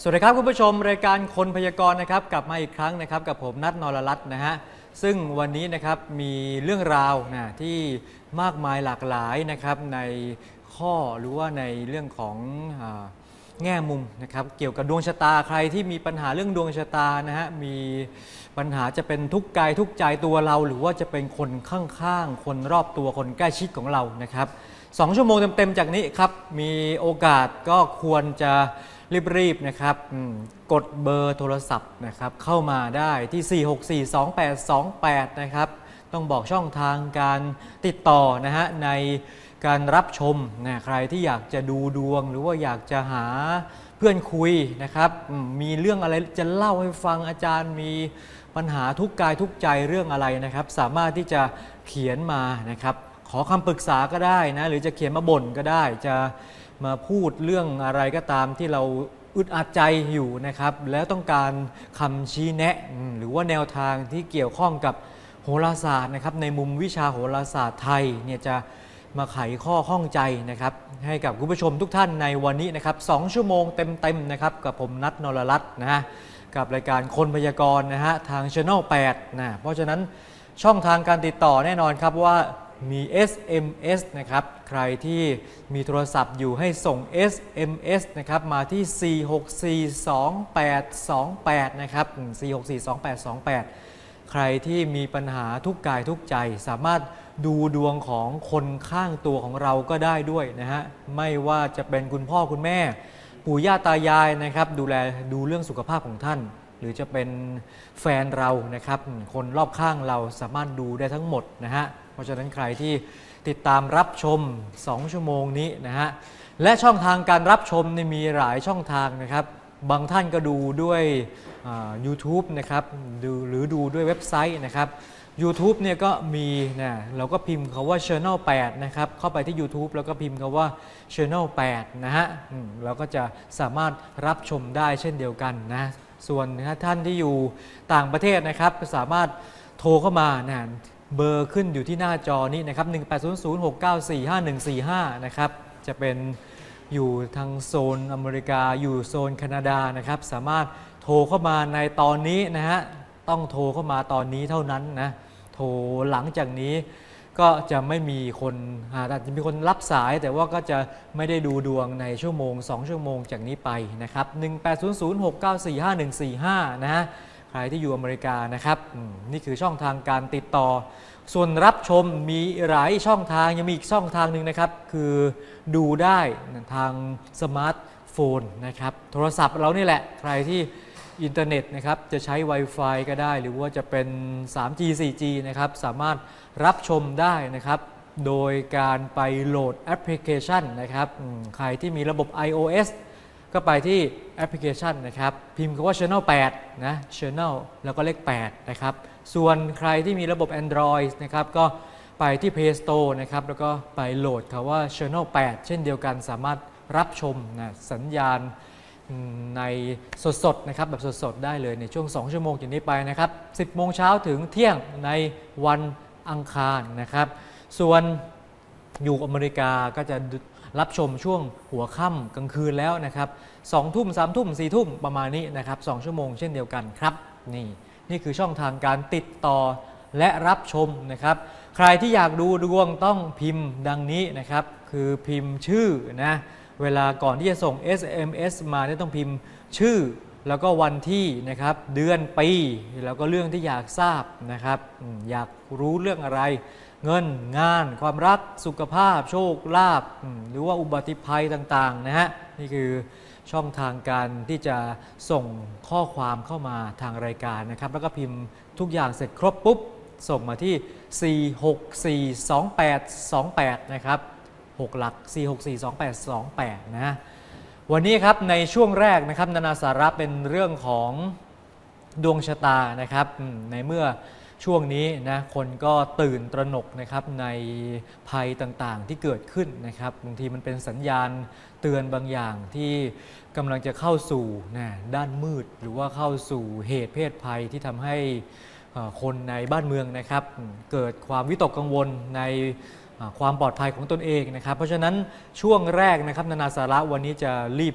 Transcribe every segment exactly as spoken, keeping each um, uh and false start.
สวัสดีครับคุณผู้ชมรายการคนพยากรณ์นะครับกลับมาอีกครั้งนะครับกับผมนัทนรรัตน์นะฮะซึ่งวันนี้นะครับมีเรื่องราวนะที่มากมายหลากหลายนะครับในข้อหรือว่าในเรื่องของอ่าแง่มุมนะครับเกี่ยวกับดวงชะตาใครที่มีปัญหาเรื่องดวงชะตานะฮะมีปัญหาจะเป็นทุกกายทุกใจตัวเราหรือว่าจะเป็นคนข้างๆคนรอบตัวคนใกล้ชิดของเรานะครับสองชั่วโมงเต็มๆจากนี้ครับมีโอกาสก็ควรจะรีบๆนะครับกดเบอร์โทรศัพท์นะครับเข้ามาได้ที่สี่ หก สี่ สอง แปด สอง แปดนะครับต้องบอกช่องทางการติดต่อนะฮะในการรับชมนะใครที่อยากจะดูดวงหรือว่าอยากจะหาเพื่อนคุยนะครับมีเรื่องอะไรจะเล่าให้ฟังอาจารย์มีปัญหาทุกกายทุกใจเรื่องอะไรนะครับสามารถที่จะเขียนมานะครับขอคำปรึกษาก็ได้นะหรือจะเขียนมาบ่นก็ได้จะมาพูดเรื่องอะไรก็ตามที่เราอึดอัดใจอยู่นะครับแล้วต้องการคำชี้แนะหรือว่าแนวทางที่เกี่ยวข้องกับโหราศาสตร์นะครับในมุมวิชาโหราศาสตร์ไทยเนี่ยจะมาไขข้อข้องใจนะครับให้กับคุณผู้ชมทุกท่านในวันนี้นะครับสองชั่วโมงเต็มๆนะครับกับผมนัทนรรัตน์นะฮะกับรายการคนพยากรณ์นะฮะทาง Channel แปดนะเพราะฉะนั้นช่องทางการติดต่อแน่นอนครับว่ามี เอส เอ็ม เอส นะครับใครที่มีโทรศัพท์อยู่ให้ส่ง เอส เอ็ม เอส นะครับมาที่สี่ หก สี่ สอง แปด สอง แปดนะครับสี่ หก สี่ สอง แปด สอง แปดใครที่มีปัญหาทุกกายทุกใจสามารถดูดวงของคนข้างตัวของเราก็ได้ด้วยนะฮะไม่ว่าจะเป็นคุณพ่อคุณแม่ปู่ย่าตายายนะครับดูแลดูเรื่องสุขภาพของท่านหรือจะเป็นแฟนเรานะครับคนรอบข้างเราสามารถดูได้ทั้งหมดนะฮะเพราะฉะนั้นใครที่ติดตามรับชมสองชั่วโมงนี้นะฮะและช่องทางการรับชมนี่มีหลายช่องทางนะครับบางท่านก็ดูด้วยยูทูบนะครับดูหรือดูด้วยเว็บไซต์นะครับ YouTube เนี่ยก็มีนะเราก็พิมพ์คำว่า Channel แปดนะครับเข้าไปที่ YouTube แล้วก็พิมพ์คำว่า Channel แปดนะฮะเราก็จะสามารถรับชมได้เช่นเดียวกันนะส่วนท่านที่อยู่ต่างประเทศนะครับสามารถโทรเข้ามานะเบอร์ขึ้นอยู่ที่หน้าจอนี้นะครับหนึ่ง แปด ศูนย์ ศูนย์ หก เก้า สี่ ห้า หนึ่ง สี่ ห้านะครับจะเป็นอยู่ทางโซนอเมริกาอยู่โซนแคนาดานะครับสามารถโทรเข้ามาในตอนนี้นะฮะต้องโทรเข้ามาตอนนี้เท่านั้นนะโทรหลังจากนี้ก็จะไม่มีคนอาจจะมีคนรับสายแต่ว่าก็จะไม่ได้ดูดวงในชั่วโมงสองชั่วโมงจากนี้ไปนะครับหนึ่ง แปด ศูนย์ ศูนย์ หก เก้า สี่ ห้า หนึ่ง สี่ ห้านะฮะใครที่อยู่อเมริกานะครับนี่คือช่องทางการติดต่อส่วนรับชมมีหลายช่องทางยังมีอีกช่องทางหนึ่งนะครับคือดูได้ทางสมาร์ทโฟนนะครับโทรศัพท์เรานี่แหละใครที่อินเทอร์เน็ตนะครับจะใช้ Wi-Fi ก็ได้หรือว่าจะเป็น สาม จี สี่ จี นะครับสามารถรับชมได้นะครับโดยการไปโหลดแอปพลิเคชันนะครับใครที่มีระบบ iOS ก็ไปที่แอปพลิเคชันนะครับพิมพ์คำว่า Channel แปดนะ Channel แล้วก็เลขแปดนะครับส่วนใครที่มีระบบ Android นะครับก็ไปที่ Play Store นะครับแล้วก็ไปโหลดคำว่า Channel แปดเช่นเดียวกันสามารถรับชมนะสัญญาณในสดๆนะครับแบบสดๆได้เลยในช่วงสองชั่วโมงจากนี้ไปนะครับสิบโมงเช้าถึงเที่ยงในวันอังคารนะครับส่วนอยู่อเมริกาก็จะรับชมช่วงหัวค่ำกลางคืนแล้วนะครับสองทุ่มสามทุ่มสี่ทุ่มประมาณนี้นะครับสองชั่วโมงเช่นเดียวกันครับนี่นี่คือช่องทางการติดต่อและรับชมนะครับใครที่อยากดูดวงต้องพิมพ์ดังนี้นะครับคือพิมพ์ชื่อนะเวลาก่อนที่จะส่ง เอส เอ็ม เอส มาเนี่ยต้องพิมพ์ชื่อแล้วก็วันที่นะครับเดือนปีแล้วก็เรื่องที่อยากทราบนะครับอยากรู้เรื่องอะไรเงินงานความรักสุขภาพโชคลาภหรือว่าอุบัติภัยต่างๆนะฮะนี่คือช่องทางการที่จะส่งข้อความเข้ามาทางรายการนะครับแล้วก็พิมพ์ทุกอย่างเสร็จครบปุ๊บส่งมาที่สี่ หก สี่ สอง แปด สอง แปดนะครับหกหลักสี่ หก สี่ สอง แปด สอง แปดนะวันนี้ครับในช่วงแรกนะครับนานาสาระเป็นเรื่องของดวงชะตานะครับในเมื่อช่วงนี้นะคนก็ตื่นตระหนกนะครับในภัยต่างๆที่เกิดขึ้นนะครับบางทีมันเป็นสัญญาณเตือนบางอย่างที่กำลังจะเข้าสู่นะด้านมืดหรือว่าเข้าสู่เหตุเพศภัยที่ทำให้คนในบ้านเมืองนะครับเกิดความวิตกกังวลในความปลอดภัยของตนเองนะครับเพราะฉะนั้นช่วงแรกนะครับนานาสาระวันนี้จะรีบ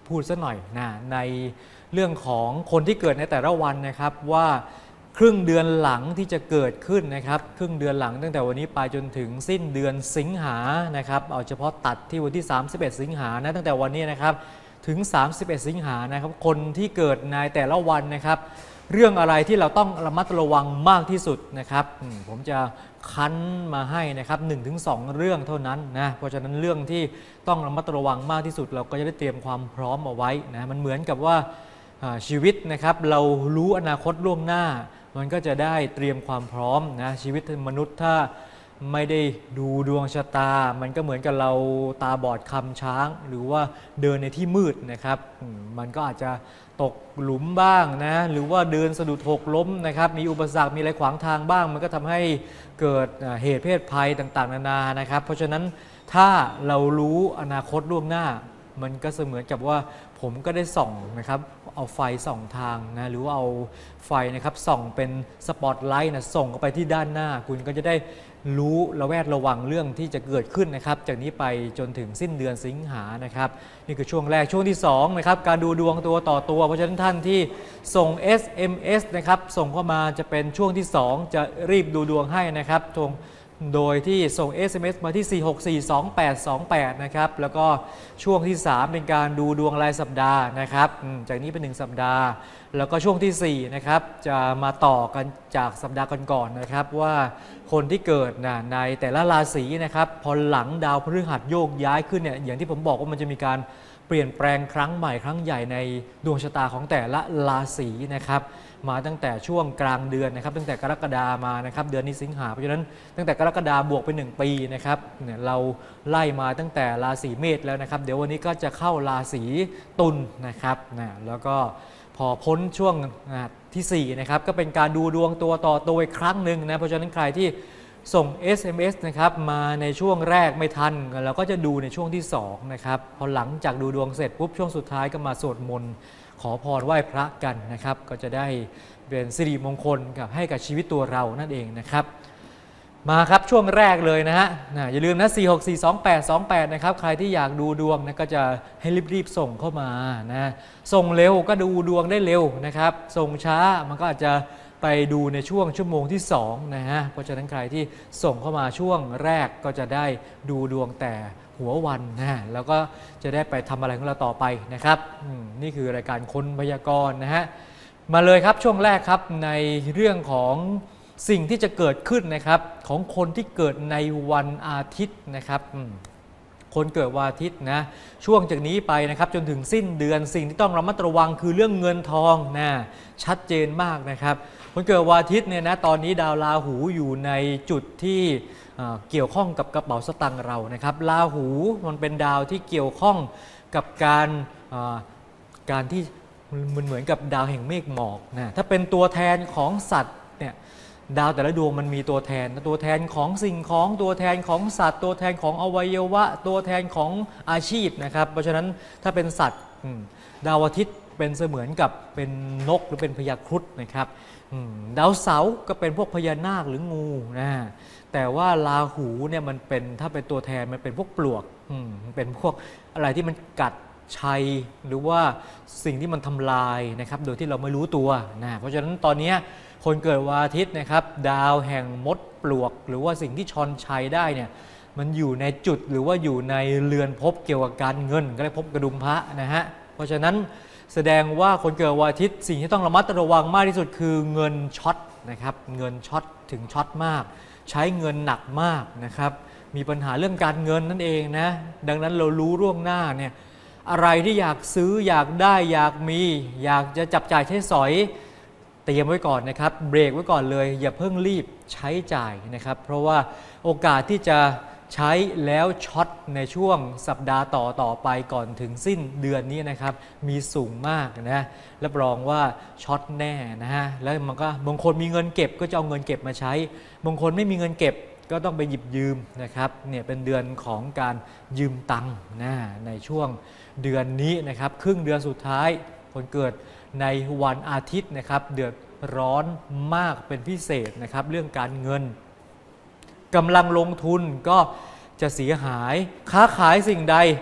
พูดซะหน่อยนะในเรื่องของคนที่เกิดในแต่ละวันนะครับว่าครึ่งเดือนหลังที่จะเกิดขึ้นนะครับครึ่งเดือนหลังตั้งแต่วันนี้ไปจนถึงสิ้นเดือนสิงหานะครับเอาเฉพาะตัดที่วันที่สามสิบเอ็ดสิงหานะตั้งแต่วันนี้นะครับถึงสามสิบเอ็ดสิงหานะครับคนที่เกิดในแต่ละวันนะครับเรื่องอะไรที่เราต้องระมัดระวังมากที่สุดนะครับผมจะคั้นมาให้นะครับ หนึ่งถึงสอง เรื่องเท่านั้นนะเพราะฉะนั้นเรื่องที่ต้องระมัดระวังมากที่สุดเราก็จะได้เตรียมความพร้อมเอาไว้นะมันเหมือนกับว่าชีวิตนะครับเรารู้อนาคตล่วงหน้ามันก็จะได้เตรียมความพร้อมนะชีวิตมนุษย์ถ้าไม่ได้ดูดวงชะตามันก็เหมือนกับเราตาบอดคำช้างหรือว่าเดินในที่มืดนะครับมันก็อาจจะตกหลุมบ้างนะหรือว่าเดินสะดุดหกล้มนะครับมีอุปสรรคมีอะไรขวางทางบ้างมันก็ทำให้เกิดเหตุเพศภัยต่างๆนานานะครับเพราะฉะนั้นถ้าเรารู้อนาคตล่วงหน้ามันก็เสมือนกับว่าผมก็ได้ส่องนะครับเอาไฟส่องทางนะหรือว่าเอาไฟนะครับส่องเป็นสปอตไลท์นะส่องเข้าไปที่ด้านหน้าคุณก็จะได้รู้ระแวดระวังเรื่องที่จะเกิดขึ้นนะครับจากนี้ไปจนถึงสิ้นเดือนสิงหานะครับนี่คือช่วงแรกช่วงที่สองนะครับการดูดวงตัวต่อตัวเพราะฉะนั้นท่านที่ส่ง เอส เอ็ม เอส นะครับส่งเข้ามาจะเป็นช่วงที่สองจะรีบดูดวงให้นะครับตรงโดยที่ส่ง เอส เอ็ม เอส มาที่สี่ หก สี่ สอง แปด สอง แปดนะครับแล้วก็ช่วงที่สามเป็นการดูดวงรายสัปดาห์นะครับจากนี้เป็นหนึ่งสัปดาห์แล้วก็ช่วงที่สี่นะครับจะมาต่อกันจากสัปดาห์ก่อนๆนะครับว่าคนที่เกิดนะในแต่ละราศีนะครับพอหลังดาวพฤหัสโยกย้ายขึ้นเนี่ยอย่างที่ผมบอกว่ามันจะมีการเปลี่ยนแปลงครั้งใหม่ครั้งใหญ่ในดวงชะตาของแต่ละราศีนะครับมาตั้งแต่ช่วงกลางเดือนนะครับตั้งแต่กรกฎามานะครับเดือนนี้สิงหาเพราะฉะนั้นตั้งแต่กรกฎาบวกไปหนึ่งปีนะครับเนี่ยเราไล่มาตั้งแต่ราศีเมษแล้วนะครับเดี๋ยววันนี้ก็จะเข้าราศีตุลนะครับนะแล้วก็พอพ้นช่วงที่สี่นะครับก็เป็นการดูดวงตัวต่อตัวอีกครั้งหนึ่งนะเพราะฉะนั้นใครที่ส่ง เอส เอ็ม เอส นะครับมาในช่วงแรกไม่ทันเราก็จะดูในช่วงที่สองนะครับพอหลังจากดูดวงเสร็จปุ๊บช่วงสุดท้ายก็มาสวดมนต์ขอพรไหว้พระกันนะครับก็จะได้เป็นสิริมงคลกับให้กับชีวิตตัวเรานั่นเองนะครับมาครับช่วงแรกเลยนะฮะนะอย่าลืมนะสี่ หก สี่ สอง แปด สอง แปดนะครับใครที่อยากดูดวงนะก็จะให้รีบๆส่งเข้ามานะส่งเร็วก็ดูดวงได้เร็วนะครับส่งช้ามันก็อาจจะไปดูในช่วงชั่วโมงที่สองนะฮะเพราะฉะนั้นใครที่ส่งเข้ามาช่วงแรกก็จะได้ดูดวงแต่หัววันนะแล้วก็จะได้ไปทำอะไรของเราต่อไปนะครับนี่คือรายการคนพยากรณ์นะฮะมาเลยครับช่วงแรกครับในเรื่องของสิ่งที่จะเกิดขึ้นนะครับของคนที่เกิดในวันอาทิตย์นะครับคนเกิดวันอาทิตย์นะช่วงจากนี้ไปนะครับจนถึงสิ้นเดือนสิ่งที่ต้องระมัดระวังคือเรื่องเงินทองนะชัดเจนมากนะครับคนเกิดวันอาทิตย์เนี่ยนะตอนนี้ดาวราหูอยู่ในจุดที่เกี่ยวข้องกับกระเป๋าสตางค์เรานะครับราหูมันเป็นดาวที่เกี่ยวข้องกับการการที่มันเหมือนกับดาวแห่งเมฆหมอกนะถ้าเป็นตัวแทนของสัตว์เนี่ยดาวแต่ละดวงมันมีตัวแทนตัวแทนของสิ่งของตัวแทนของสัตว์ตัวแทนของอวัยวะตัวแทนของอาชีพนะครับเพราะฉะนั้นถ้าเป็นสัตว์ดาวอาทิตย์เป็นเสมือนกับเป็นนกหรือเป็นพญาครุฑนะครับดาวเสาร์ก็เป็นพวกพญานาคหรืองูนะแต่ว่าราหูเนี่ยมันเป็นถ้าเป็นตัวแทนมันเป็นพวกปลวกมันเป็นพวกอะไรที่มันกัดชัยหรือว่าสิ่งที่มันทำลายนะครับโดยที่เราไม่รู้ตัวนะเพราะฉะนั้นตอนนี้คนเกิดวันอาทิตย์นะครับดาวแห่งมดปลวกหรือว่าสิ่งที่ชอนชัยได้เนี่ยมันอยู่ในจุดหรือว่าอยู่ในเรือนภพเกี่ยวกับการเงินก็เลยภพกระดุมพระนะฮะเพราะฉะนั้นแสดงว่าคนเกิดวันอาทิตย์สิ่งที่ต้องระมัดระวังมากที่สุดคือเงินช็อตนะครับเงินช็อตถึงช็อตมากใช้เงินหนักมากนะครับมีปัญหาเรื่องการเงินนั่นเองนะดังนั้นเรารู้ล่วงหน้าเนี่ยอะไรที่อยากซื้ออยากได้อยากมีอยากจะจับจ่ายใช้สอยเตรียมไว้ก่อนนะครับเบรกไว้ก่อนเลยอย่าเพิ่งรีบใช้จ่ายนะครับเพราะว่าโอกาสที่จะใช้แล้วช็อตในช่วงสัปดาห์ต่อต่อไปก่อนถึงสิ้นเดือนนี้นะครับมีสูงมากนะรับรองว่าช็อตแน่นะฮะแล้วมันก็บางคนมีเงินเก็บก็จะเอาเงินเก็บมาใช้บางคนไม่มีเงินเก็บก็ต้องไปหยิบยืมนะครับเนี่ยเป็นเดือนของการยืมตังค์นะในช่วงเดือนนี้นะครับครึ่งเดือนสุดท้ายคนเกิดในวันอาทิตย์นะครับเดือดร้อนมากเป็นพิเศษนะครับเรื่องการเงินกำลังลงทุนก็จะเสียหายค้าขายสิ่งใด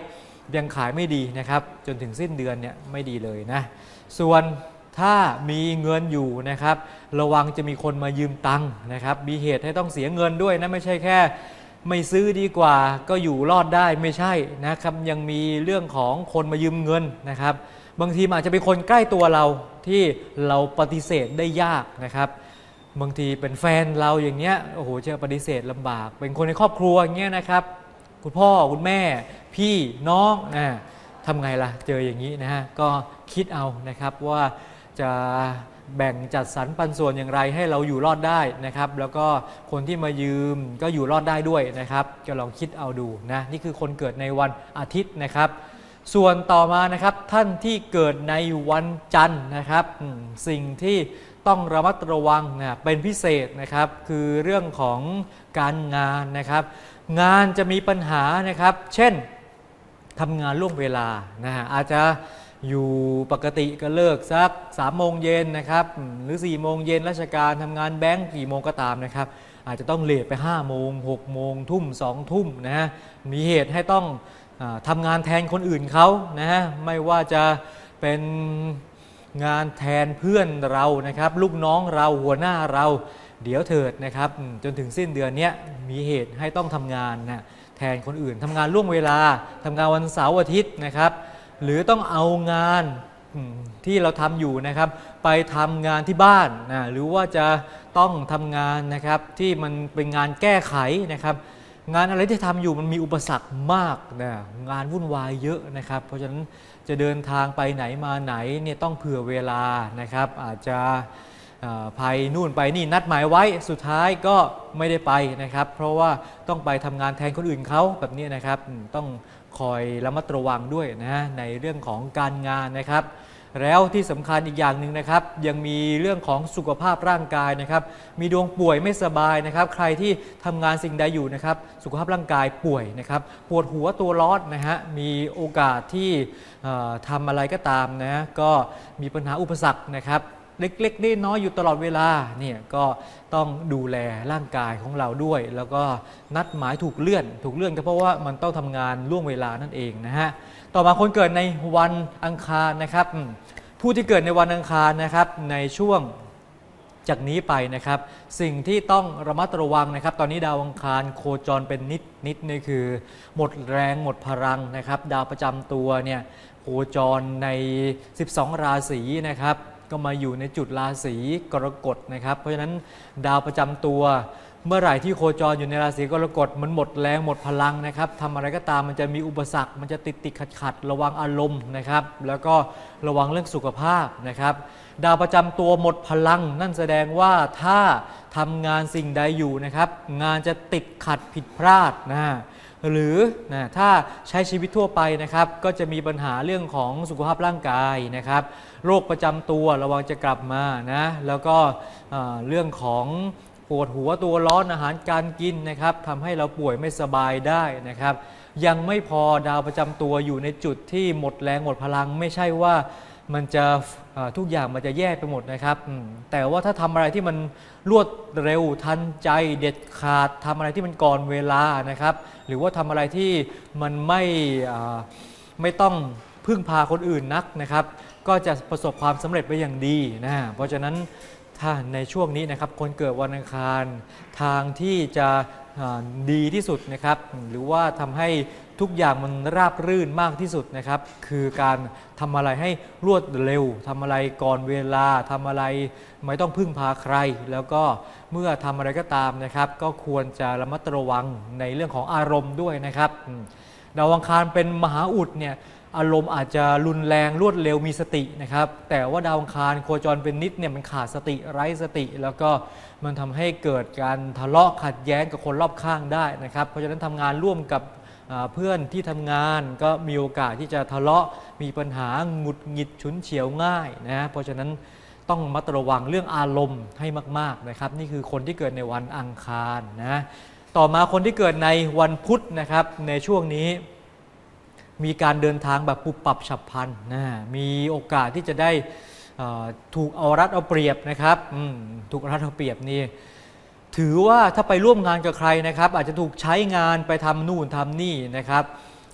ยังขายไม่ดีนะครับจนถึงสิ้นเดือนเนี่ยไม่ดีเลยนะส่วนถ้ามีเงินอยู่นะครับระวังจะมีคนมายืมตังค์นะครับมีเหตุให้ต้องเสียเงินด้วยนะไม่ใช่แค่ไม่ซื้อดีกว่าก็อยู่รอดได้ไม่ใช่นะครับยังมีเรื่องของคนมายืมเงินนะครับบางทีอาจจะเป็นคนใกล้ตัวเราที่เราปฏิเสธได้ยากนะครับบางทีเป็นแฟนเราอย่างเงี้ยโอ้โหจะปฏิเสธลำบากเป็นคนในครอบครัวอย่างเงี้ยนะครับคุณพ่อคุณแม่พี่น้องนะทำไงล่ะเจออย่างนี้นะฮะก็คิดเอานะครับว่าจะแบ่งจัดสรรปันส่วนอย่างไรให้เราอยู่รอดได้นะครับแล้วก็คนที่มายืมก็อยู่รอดได้ด้วยนะครับก็ลองคิดเอาดูนะนี่คือคนเกิดในวันอาทิตย์นะครับส่วนต่อมานะครับท่านที่เกิดในวันจันทร์นะครับสิ่งที่ต้องระมัดระวังนะเป็นพิเศษนะครับคือเรื่องของการงานนะครับงานจะมีปัญหานะครับเช่นทำงานล่วงเวลานะฮะอาจจะอยู่ปกติก็เลิกสักสามโมงเย็นนะครับหรือสี่โมงเย็นราชการทำงานแบงก์กี่โมงก็ตามนะครับอาจจะต้องเลทไปห้าโมงหกโมงทุ่มสองทุ่มนะฮะมีเหตุให้ต้องทำงานแทนคนอื่นเขานะฮะไม่ว่าจะเป็นงานแทนเพื่อนเรานะครับลูกน้องเราหัวหน้าเราเดี๋ยวเถิดนะครับจนถึงสิ้นเดือนนี้มีเหตุให้ต้องทำงานนะแทนคนอื่นทำงานล่วงเวลาทำงานวันเสาร์อาทิตย์นะครับหรือต้องเอางานที่เราทำอยู่นะครับไปทำงานที่บ้านนะหรือว่าจะต้องทำงานนะครับที่มันเป็นงานแก้ไขนะครับงานอะไรที่ทำอยู่มันมีอุปสรรคมากนะงานวุ่นวายเยอะนะครับเพราะฉะนั้นจะเดินทางไปไหนมาไหนเนี่ยต้องเผื่อเวลานะครับอาจจะภัยนู่นไปนี่นัดหมายไว้สุดท้ายก็ไม่ได้ไปนะครับเพราะว่าต้องไปทำงานแทนคนอื่นเขาแบบนี้นะครับต้องคอยระมัดระวังด้วยนะในเรื่องของการงานนะครับแล้วที่สำคัญอีกอย่างหนึ่งนะครับยังมีเรื่องของสุขภาพร่างกายนะครับมีดวงป่วยไม่สบายนะครับใครที่ทำงานสิ่งใดอยู่นะครับสุขภาพร่างกายป่วยนะครับปวดหัวตัวร้อนนะฮะมีโอกาสที่ทำอะไรก็ตามนะก็มีปัญหาอุปสรรคนะครับเล็กๆน้อยๆอยู่ตลอดเวลาเนี่ยก็ต้องดูแลร่างกายของเราด้วยแล้วก็นัดหมายถูกเลื่อนถูกเลื่อนก็เพราะว่ามันต้องทำงานล่วงเวลานั่นเองนะฮะต่อมาคนเกิดในวันอังคารนะครับผู้ที่เกิดในวันอังคารนะครับในช่วงจากนี้ไปนะครับสิ่งที่ต้องระมัดระวังนะครับตอนนี้ดาวอังคารโคจรเป็นนิดนิดนี่คือหมดแรงหมดพลังนะครับดาวประจำตัวเนี่ยโคจรในสิบสองราศีนะครับก็มาอยู่ในจุดราศีกรกฎนะครับเพราะฉะนั้นดาวประจำตัวเมื่อไหร่ที่โคจรอยู่ในราศีกรกฎมันหมดแรงหมดพลังนะครับทำอะไรก็ตามมันจะมีอุปสรรคมันจะติดติดขัดขัดระวังอารมณ์นะครับแล้วก็ระวังเรื่องสุขภาพนะครับดาวประจำตัวหมดพลังนั่นแสดงว่าถ้าทำงานสิ่งใดอยู่นะครับงานจะติดขัดผิดพลาดนะหรือนะถ้าใช้ชีวิตทั่วไปนะครับก็จะมีปัญหาเรื่องของสุขภาพร่างกายนะครับโรคประจำตัวระวังจะกลับมานะแล้วก็เรื่องของปวดหัวตัวร้อนอาหารการกินนะครับทำให้เราป่วยไม่สบายได้นะครับยังไม่พอดาวประจำตัวอยู่ในจุดที่หมดแรงหมดพลังไม่ใช่ว่ามันจะทุกอย่างมันจะแย่ไปหมดนะครับแต่ว่าถ้าทำอะไรที่มันรวดเร็วทันใจเด็ดขาดทำอะไรที่มันก่อนเวลานะครับหรือว่าทำอะไรที่มันไม่ไม่ต้องพึ่งพาคนอื่นนักนะครับก็จะประสบความสำเร็จไปอย่างดีนะเพราะฉะนั้นถ้าในช่วงนี้นะครับคนเกิดวันอังคารทางที่จะดีที่สุดนะครับหรือว่าทำให้ทุกอย่างมันราบรื่นมากที่สุดนะครับคือการทำอะไรให้รวดเร็วทำอะไรก่อนเวลาทำอะไรไม่ต้องพึ่งพาใครแล้วก็เมื่อทำอะไรก็ตามนะครับก็ควรจะระมัดระวังในเรื่องของอารมณ์ด้วยนะครับดาวอังคารเป็นมหาอุดเนี่ยอารมณ์อาจจะรุนแรงรวดเร็วมีสตินะครับแต่ว่าดาวอังคารโคจรเป็นนิดเนี่ยมันขาดสติไร้สติแล้วก็มันทำให้เกิดการทะเลาะขัดแย้งกับคนรอบข้างได้นะครับเพราะฉะนั้นทำงานร่วมกับเพื่อนที่ทำงานก็มีโอกาสที่จะทะเลาะมีปัญหาหงุดหงิดฉุนเฉียวง่ายนะเพราะฉะนั้นต้องระมัดระวังเรื่องอารมณ์ให้มากๆนะครับนี่คือคนที่เกิดในวันอังคารนะต่อมาคนที่เกิดในวันพุธนะครับในช่วงนี้มีการเดินทางแบบปุบปับฉับพลันนะมีโอกาสที่จะได้ถูกเอารัดเอาเปรียบนะครับถูกเอารัดเอาเปรียบนี่ถือว่าถ้าไปร่วมงานกับใครนะครับอาจจะถูกใช้งานไปทำนู่นทำนี่นะครับ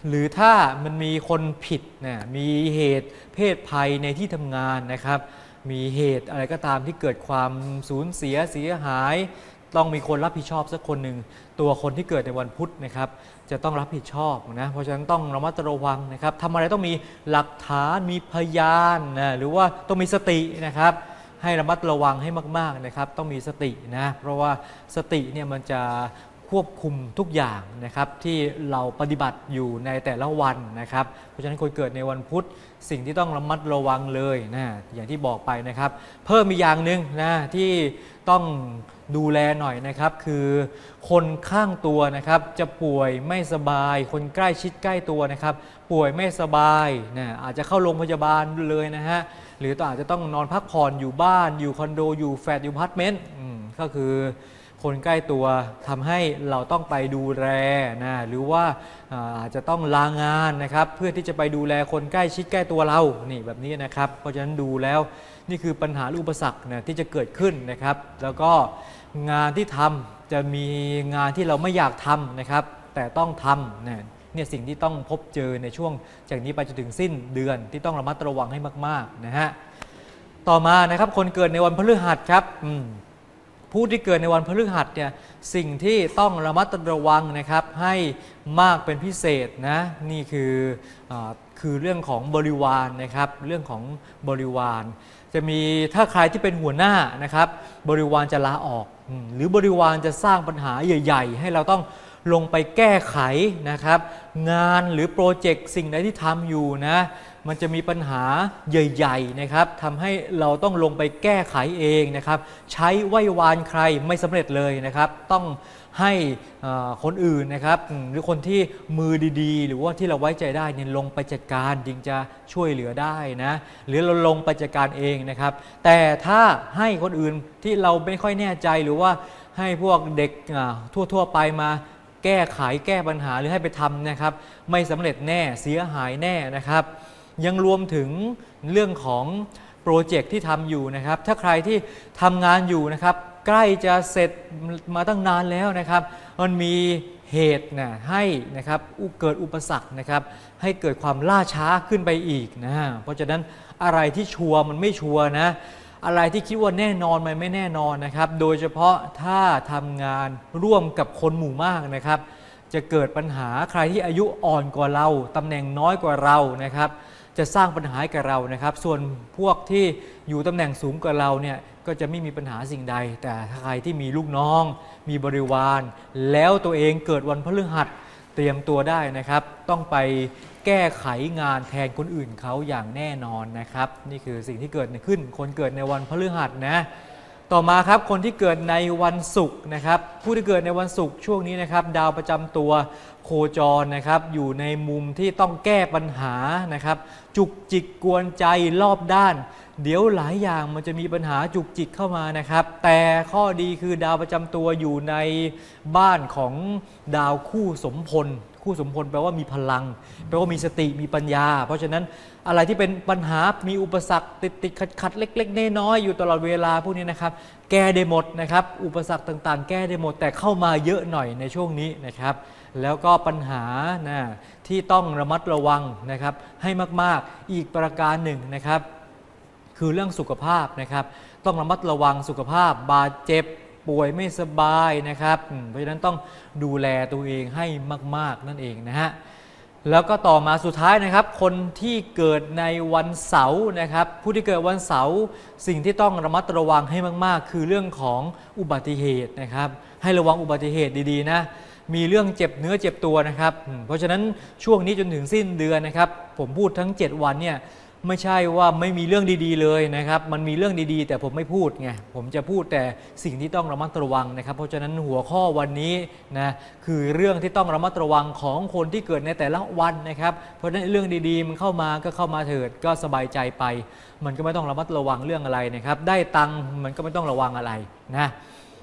หรือถ้ามันมีคนผิดนะมีเหตุเพศภัยในที่ทำงานนะครับมีเหตุอะไรก็ตามที่เกิดความสูญเสียเสียหายต้องมีคนรับผิดชอบสักคนหนึ่งตัวคนที่เกิดในวันพุธนะครับจะต้องรับผิดชอบนะเพราะฉะนั้นต้องระมัดระวังนะครับทำอะไรต้องมีหลักฐานมีพยานนะหรือว่าต้องมีสตินะครับให้ระมัดระวังให้มากๆนะครับต้องมีสตินะเพราะว่าสติเนี่ยมันจะควบคุมทุกอย่างนะครับที่เราปฏิบัติอยู่ในแต่ละวันนะครับเพราะฉะนั้นคนเกิดในวันพุธสิ่งที่ต้องระมัดระวังเลยนะอย่างที่บอกไปนะครับเพิ่มมีอย่างหนึ่งนะที่ต้องดูแลหน่อยนะครับคือคนข้างตัวนะครับจะป่วยไม่สบายคนใกล้ชิดใกล้ตัวนะครับป่วยไม่สบายนะอาจจะเข้าโรงพยาบาลเลยนะฮะหรือต่ออาจจะต้องนอนพักผ่อนอยู่บ้านอยู่คอนโดอยู่แฟลตอยู่อพาร์ตเมนต์ก็คือคนใกล้ตัวทำให้เราต้องไปดูแลนะหรือว่าอาจจะต้องลางานนะครับเพื่อที่จะไปดูแลคนใกล้ชิดใกล้ตัวเรานี่แบบนี้นะครับเพราะฉะนั้นดูแล้วนี่คือปัญหาอุปสรรคนะที่จะเกิดขึ้นนะครับแล้วก็งานที่ทำจะมีงานที่เราไม่อยากทำนะครับแต่ต้องทำนะเนี่ยสิ่งที่ต้องพบเจอในช่วงจากนี้ไปจนถึงสิ้นเดือนที่ต้องระมัดระวังให้มากๆนะฮะต่อมานะครับคนเกิดในวันพฤหัสครับผู้ที่เกิดในวันพฤหัสเนี่ยสิ่งที่ต้องระมัดระวังนะครับให้มากเป็นพิเศษนะนี่คืออคือเรื่องของบริวารนะครับเรื่องของบริวารจะมีถ้าใครที่เป็นหัวหน้านะครับบริวารจะลาออกหรือบริวารจะสร้างปัญหาใหญ่ๆให้เราต้องลงไปแก้ไขนะครับงานหรือโปรเจกต์สิ่งใดที่ทำอยู่นะมันจะมีปัญหาใหญ่ๆนะครับทำให้เราต้องลงไปแก้ไขเองนะครับใช้ไหว้วานใครไม่สำเร็จเลยนะครับต้องให้คนอื่นนะครับหรือคนที่มือดีๆหรือว่าที่เราไว้ใจได้เนี่ยลงไปจัดการจึงจะช่วยเหลือได้นะหรือเราลงไปจัดการเองนะครับแต่ถ้าให้คนอื่นที่เราไม่ค่อยแน่ใจหรือว่าให้พวกเด็กทั่วๆไปมาแก้ไขแก้ปัญหาหรือให้ไปทำนะครับไม่สำเร็จแน่เสียหายแน่นะครับยังรวมถึงเรื่องของโปรเจกต์ที่ทำอยู่นะครับถ้าใครที่ทำงานอยู่นะครับใกล้จะเสร็จมาตั้งนานแล้วนะครับมันมีเหตุนะให้นะครับเกิดอุปสรรคนะครับให้เกิดความล่าช้าขึ้นไปอีกนะเพราะฉะนั้นอะไรที่ชัวร์มันไม่ชัวร์นะอะไรที่คิดว่าแน่นอนมันไม่แน่นอนนะครับโดยเฉพาะถ้าทำงานร่วมกับคนหมู่มากนะครับจะเกิดปัญหาใครที่อายุอ่อนกว่าเราตำแหน่งน้อยกว่าเรานะครับจะสร้างปัญหากับเรานะครับส่วนพวกที่อยู่ตำแหน่งสูงกว่าเราเนี่ยก็จะไม่มีปัญหาสิ่งใดแต่ถ้าใครที่มีลูกน้องมีบริวารแล้วตัวเองเกิดวันพฤหัสเตรียมตัวได้นะครับต้องไปแก้ไขงานแทนคนอื่นเขาอย่างแน่นอนนะครับนี่คือสิ่งที่เกิดขึ้นคนเกิดในวันพฤหัสนะต่อมาครับคนที่เกิดในวันศุกร์นะครับผู้ที่เกิดในวันศุกร์ช่วงนี้นะครับดาวประจำตัวโคจรนะครับอยู่ในมุมที่ต้องแก้ปัญหานะครับจุกจิกกวนใจรอบด้านเดี๋ยวหลายอย่างมันจะมีปัญหาจุกจิกเข้ามานะครับแต่ข้อดีคือดาวประจำตัวอยู่ในบ้านของดาวคู่สมพลคู่สมพลแปลว่ามีพลังแปลว่ามีสติมีปัญญาเพราะฉะนั้นอะไรที่เป็นปัญหามีอุปสรรคติดติดขัดขัดเล็กๆน้อยๆอยู่ตลอดเวลาพวกนี้นะครับแก้ได้หมดนะครับอุปสรรคต่างๆแก้ได้หมดแต่เข้ามาเยอะหน่อยในช่วงนี้นะครับแล้วก็ปัญหานะที่ต้องระมัดระวังนะครับให้มากๆอีกประการหนึ่งนะครับคือเรื่องสุขภาพนะครับต้องระมัดระวังสุขภาพบาดเจ็บป่วยไม่สบายนะครับเพราะฉะนั้นต้องดูแลตัวเองให้มากๆนั่นเองนะฮะแล้วก็ต่อมาสุดท้ายนะครับคนที่เกิดในวันเสาร์นะครับผู้ที่เกิดวันเสาร์สิ่งที่ต้องระมัดระวังให้มากๆคือเรื่องของอุบัติเหตุนะครับให้ระวังอุบัติเหตุดีๆนะมีเรื่องเจ็บเนื้อเจ็บตัวนะครับเพราะฉะนั้นช่วงนี้จนถึงสิ้นเดือนนะครับผมพูดทั้งเจ็ดวันเนี่ยไม่ใช่ว่าไม่มีเรื่องดีๆเลยนะครับมันมีเรื่องดีๆแต่ผมไม่พูดไงผมจะพูดแต่สิ่งที่ต้องระมัดระวังนะครับเพราะฉะนั้นหัวข้อวันนี้นะคือเรื่องที่ต้องระมัดระวังของคนที่เกิดในแต่ละวันนะครับเพราะฉะนั้นเรื่องดีๆมันเข้ามาก็เข้ามาเถิดก็สบายใจไปมันก็ไม่ต้องระมัดระวังเรื่องอะไรนะครับได้ตังค์มันก็ไม่ต้องระวังอะไรนะ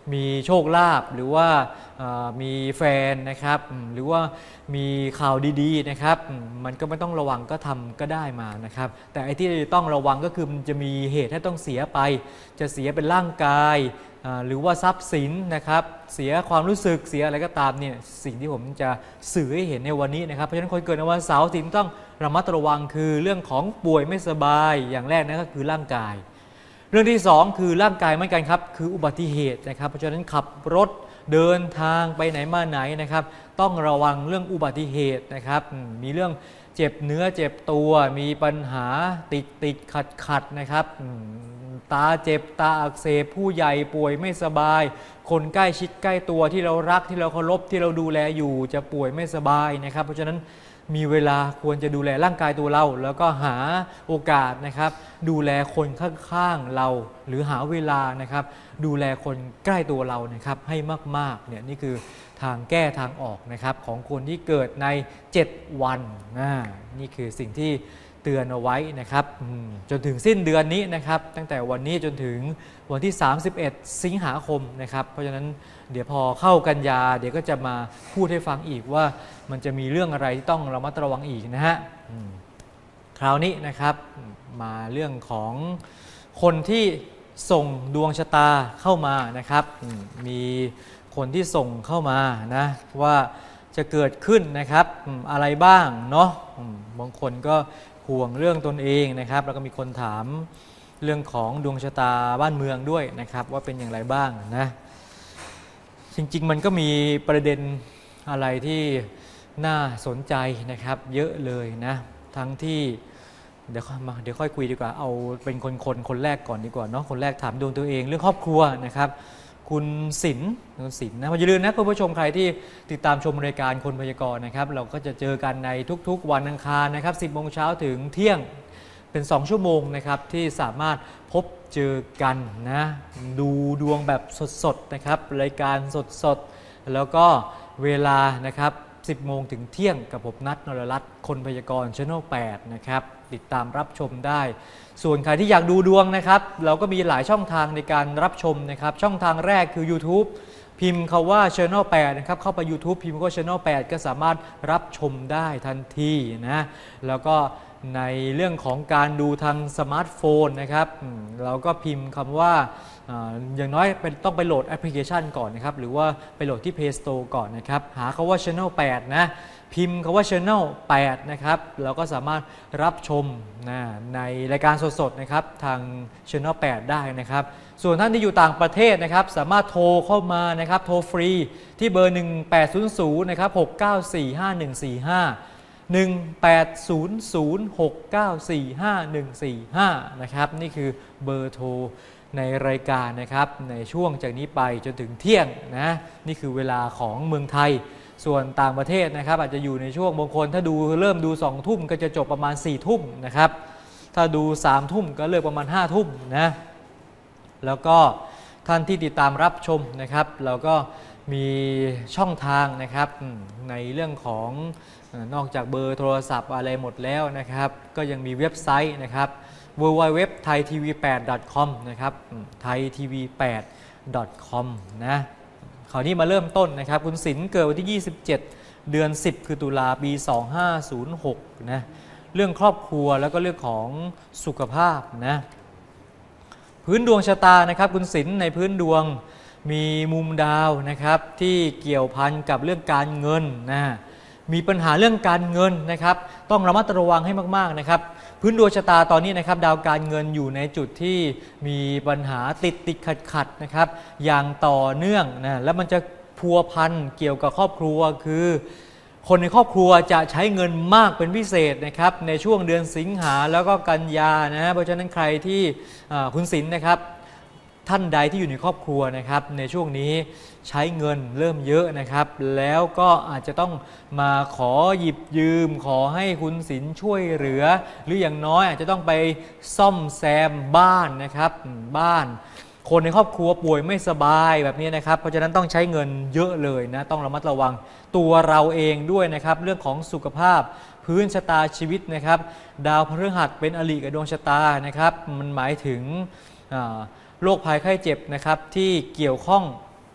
มีโชคลาภหรือว่ามีแฟนนะครับหรือว่ามีข่าวดีๆนะครับมันก็ไม่ต้องระวังก็ทำก็ได้มานะครับแต่ไอ้ที่ต้องระวังก็คือมันจะมีเหตุให้ต้องเสียไปจะเสียเป็นร่างกายหรือว่าทรัพย์สินนะครับเสียความรู้สึกเสียอะไรก็ตามเนี่ยสิ่งที่ผมจะสื่อให้เห็นในวันนี้นะครับเพราะฉะนั้นคนเกิดในวันเสาร์สิ่งที่ต้องระมัดระวังคือเรื่องของป่วยไม่สบายอย่างแรกนะก็คือร่างกายเรื่องที่สองคือร่างกายเหมือนกันครับคืออุบัติเหตุนะครับเพราะฉะนั้นขับรถเดินทางไปไหนมาไหนนะครับต้องระวังเรื่องอุบัติเหตุนะครับมีเรื่องเจ็บเนื้อเจ็บตัวมีปัญหาติดติดขัดขัดนะครับตาเจ็บตาอักเสบผู้ใหญ่ป่วยไม่สบายคนใกล้ชิดใกล้ตัวที่เรารักที่เราเคารพที่เราดูแลอยู่จะป่วยไม่สบายนะครับเพราะฉะนั้นมีเวลาควรจะดูแลร่างกายตัวเราแล้วก็หาโอกาสนะครับดูแลคนข้างๆเราหรือหาเวลานะครับดูแลคนใกล้ตัวเรานะครับให้มากๆเนี่ยนี่คือทางแก้ทางออกนะครับของคนที่เกิดในเจ็ดวันนะนี่คือสิ่งที่เตือนเอาไว้นะครับจนถึงสิ้นเดือนนี้นะครับตั้งแต่วันนี้จนถึงวันที่สามสิบเอ็ดสิงหาคมนะครับเพราะฉะนั้นเดี๋ยวพอเข้ากันยาเดี๋ยวก็จะมาพูดให้ฟังอีกว่ามันจะมีเรื่องอะไรที่ต้องระมัดระวังอีกนะฮะคราวนี้นะครับมาเรื่องของคนที่ส่งดวงชะตาเข้ามานะครับมีคนที่ส่งเข้ามานะว่าจะเกิดขึ้นนะครับอะไรบ้างเนาะบางคนก็ห่วงเรื่องตนเองนะครับแล้วก็มีคนถามเรื่องของดวงชะตาบ้านเมืองด้วยนะครับว่าเป็นอย่างไรบ้างนะจริงๆมันก็มีประเด็นอะไรที่น่าสนใจนะครับเยอะเลยนะทั้งที่เดี๋ยวมาเดี๋ยวค่อยคุยดีกว่าเอาเป็นคนคนคนแรกก่อนดีกว่าเนาะคนแรกถามดวงตัวเองเรื่องครอบครัวนะครับคุณศิลป์คุณศิลป์นะอย่าลืมนะคุณผู้ชมใครที่ติดตามชมรายการคนพยากรณ์นะครับเราก็จะเจอกันในทุกๆวันอังคารนะครับสิบโมงเช้าถึงเที่ยงเป็นสองชั่วโมงนะครับที่สามารถพบเจอกันนะดูดวงแบบสดๆนะครับรายการสดๆแล้วก็เวลานะครับสิบโมงถึงเที่ยงกับผมนัทนรรัตน์คนพยากรณ์ Channel แปดนะครับติดตามรับชมได้ส่วนใครที่อยากดูดวงนะครับเราก็มีหลายช่องทางในการรับชมนะครับช่องทางแรกคือ YouTube พิมพ์คาว่า Channel แปดนะครับเข้าไป YouTube พิมพ์ว่า Channel แปดก็สามารถรับชมได้ทันทีนะแล้วก็ในเรื่องของการดูทางสมาร์ทโฟนนะครับเราก็พิมพ์คำว่าอย่างน้อยเป็นต้องไปโหลดแอปพลิเคชันก่อนนะครับหรือว่าไปโหลดที่ Play Store ก่อนนะครับหาคำว่า Channel แปดนะพิมพ์คำว่า Channel แปดนะครับเราก็สามารถรับชมนะในรายการสดๆนะครับทาง Channel แปดได้นะครับส่วนท่านที่อยู่ต่างประเทศนะครับสามารถโทรเข้ามานะครับโทรฟรีที่เบอร์หนึ่งแปดศูนย์ศูนย์นะครับหกเก้าสี่ห้าหนึ่งสี่ห้า หนึ่งแปดศูนย์ศูนย์ หกเก้าสี่ห้าหนึ่งสี่ห้านะครับนี่คือเบอร์โทรในรายการนะครับในช่วงจากนี้ไปจนถึงเที่ยงนะนี่คือเวลาของเมืองไทยส่วนต่างประเทศนะครับอาจจะอยู่ในช่วงบางคนถ้าดูเริ่มดูสองทุ่มก็จะจบประมาณสี่ทุ่มนะครับถ้าดูสามทุ่มก็เลิกประมาณห้าทุ่มนะแล้วก็ท่านที่ติดตามรับชมนะครับเราก็มีช่องทางนะครับในเรื่องของนอกจากเบอร์โทรศัพท์อะไรหมดแล้วนะครับก็ยังมีเว็บไซต์นะครับ ดับเบิลยู ดับเบิลยู ดับเบิลยู ดอท ไทยทีวี แปด ดอท คอม นะครับ ไทยทีวี แปด ดอท คอม นะคราวนี้มาเริ่มต้นนะครับคุณศิลป์เกิดวันที่ยี่สิบเจ็ดเดือนสิบคือตุลาปีสองพันห้าร้อยหกนะเรื่องครอบครัวแล้วก็เรื่องของสุขภาพนะพื้นดวงชะตานะครับคุณศิลป์ในพื้นดวงมีมุมดาวนะครับที่เกี่ยวพันกับเรื่องการเงินนะมีปัญหาเรื่องการเงินนะครับต้องระมัดระวังให้มากๆนะครับพื้นดวงชะตาตอนนี้นะครับดาวการเงินอยู่ในจุดที่มีปัญหาติดติดขัดขัดนะครับอย่างต่อเนื่องนะแล้วมันจะพัวพันเกี่ยวกับครอบครัวคือคนในครอบครัวจะใช้เงินมากเป็นพิเศษนะครับในช่วงเดือนสิงหาแล้วก็กันยานะเพราะฉะนั้นใครที่คุณศิลป์นะครับท่านใดที่อยู่ในครอบครัวนะครับในช่วงนี้ใช้เงินเริ่มเยอะนะครับแล้วก็อาจจะต้องมาขอหยิบยืมขอให้คุณศิลป์ช่วยเหลือหรืออย่างน้อยอาจจะต้องไปซ่อมแซมบ้านนะครับบ้านคนในครอบครัวป่วยไม่สบายแบบนี้นะครับเพราะฉะนั้นต้องใช้เงินเยอะเลยนะต้องระมัดระวังตัวเราเองด้วยนะครับเรื่องของสุขภาพพื้นชะตาชีวิตนะครับดาวพฤหัสเป็นอริกับดวงชะตานะครับมันหมายถึงโรคภัยไข้เจ็บนะครับที่เกี่ยวข้อง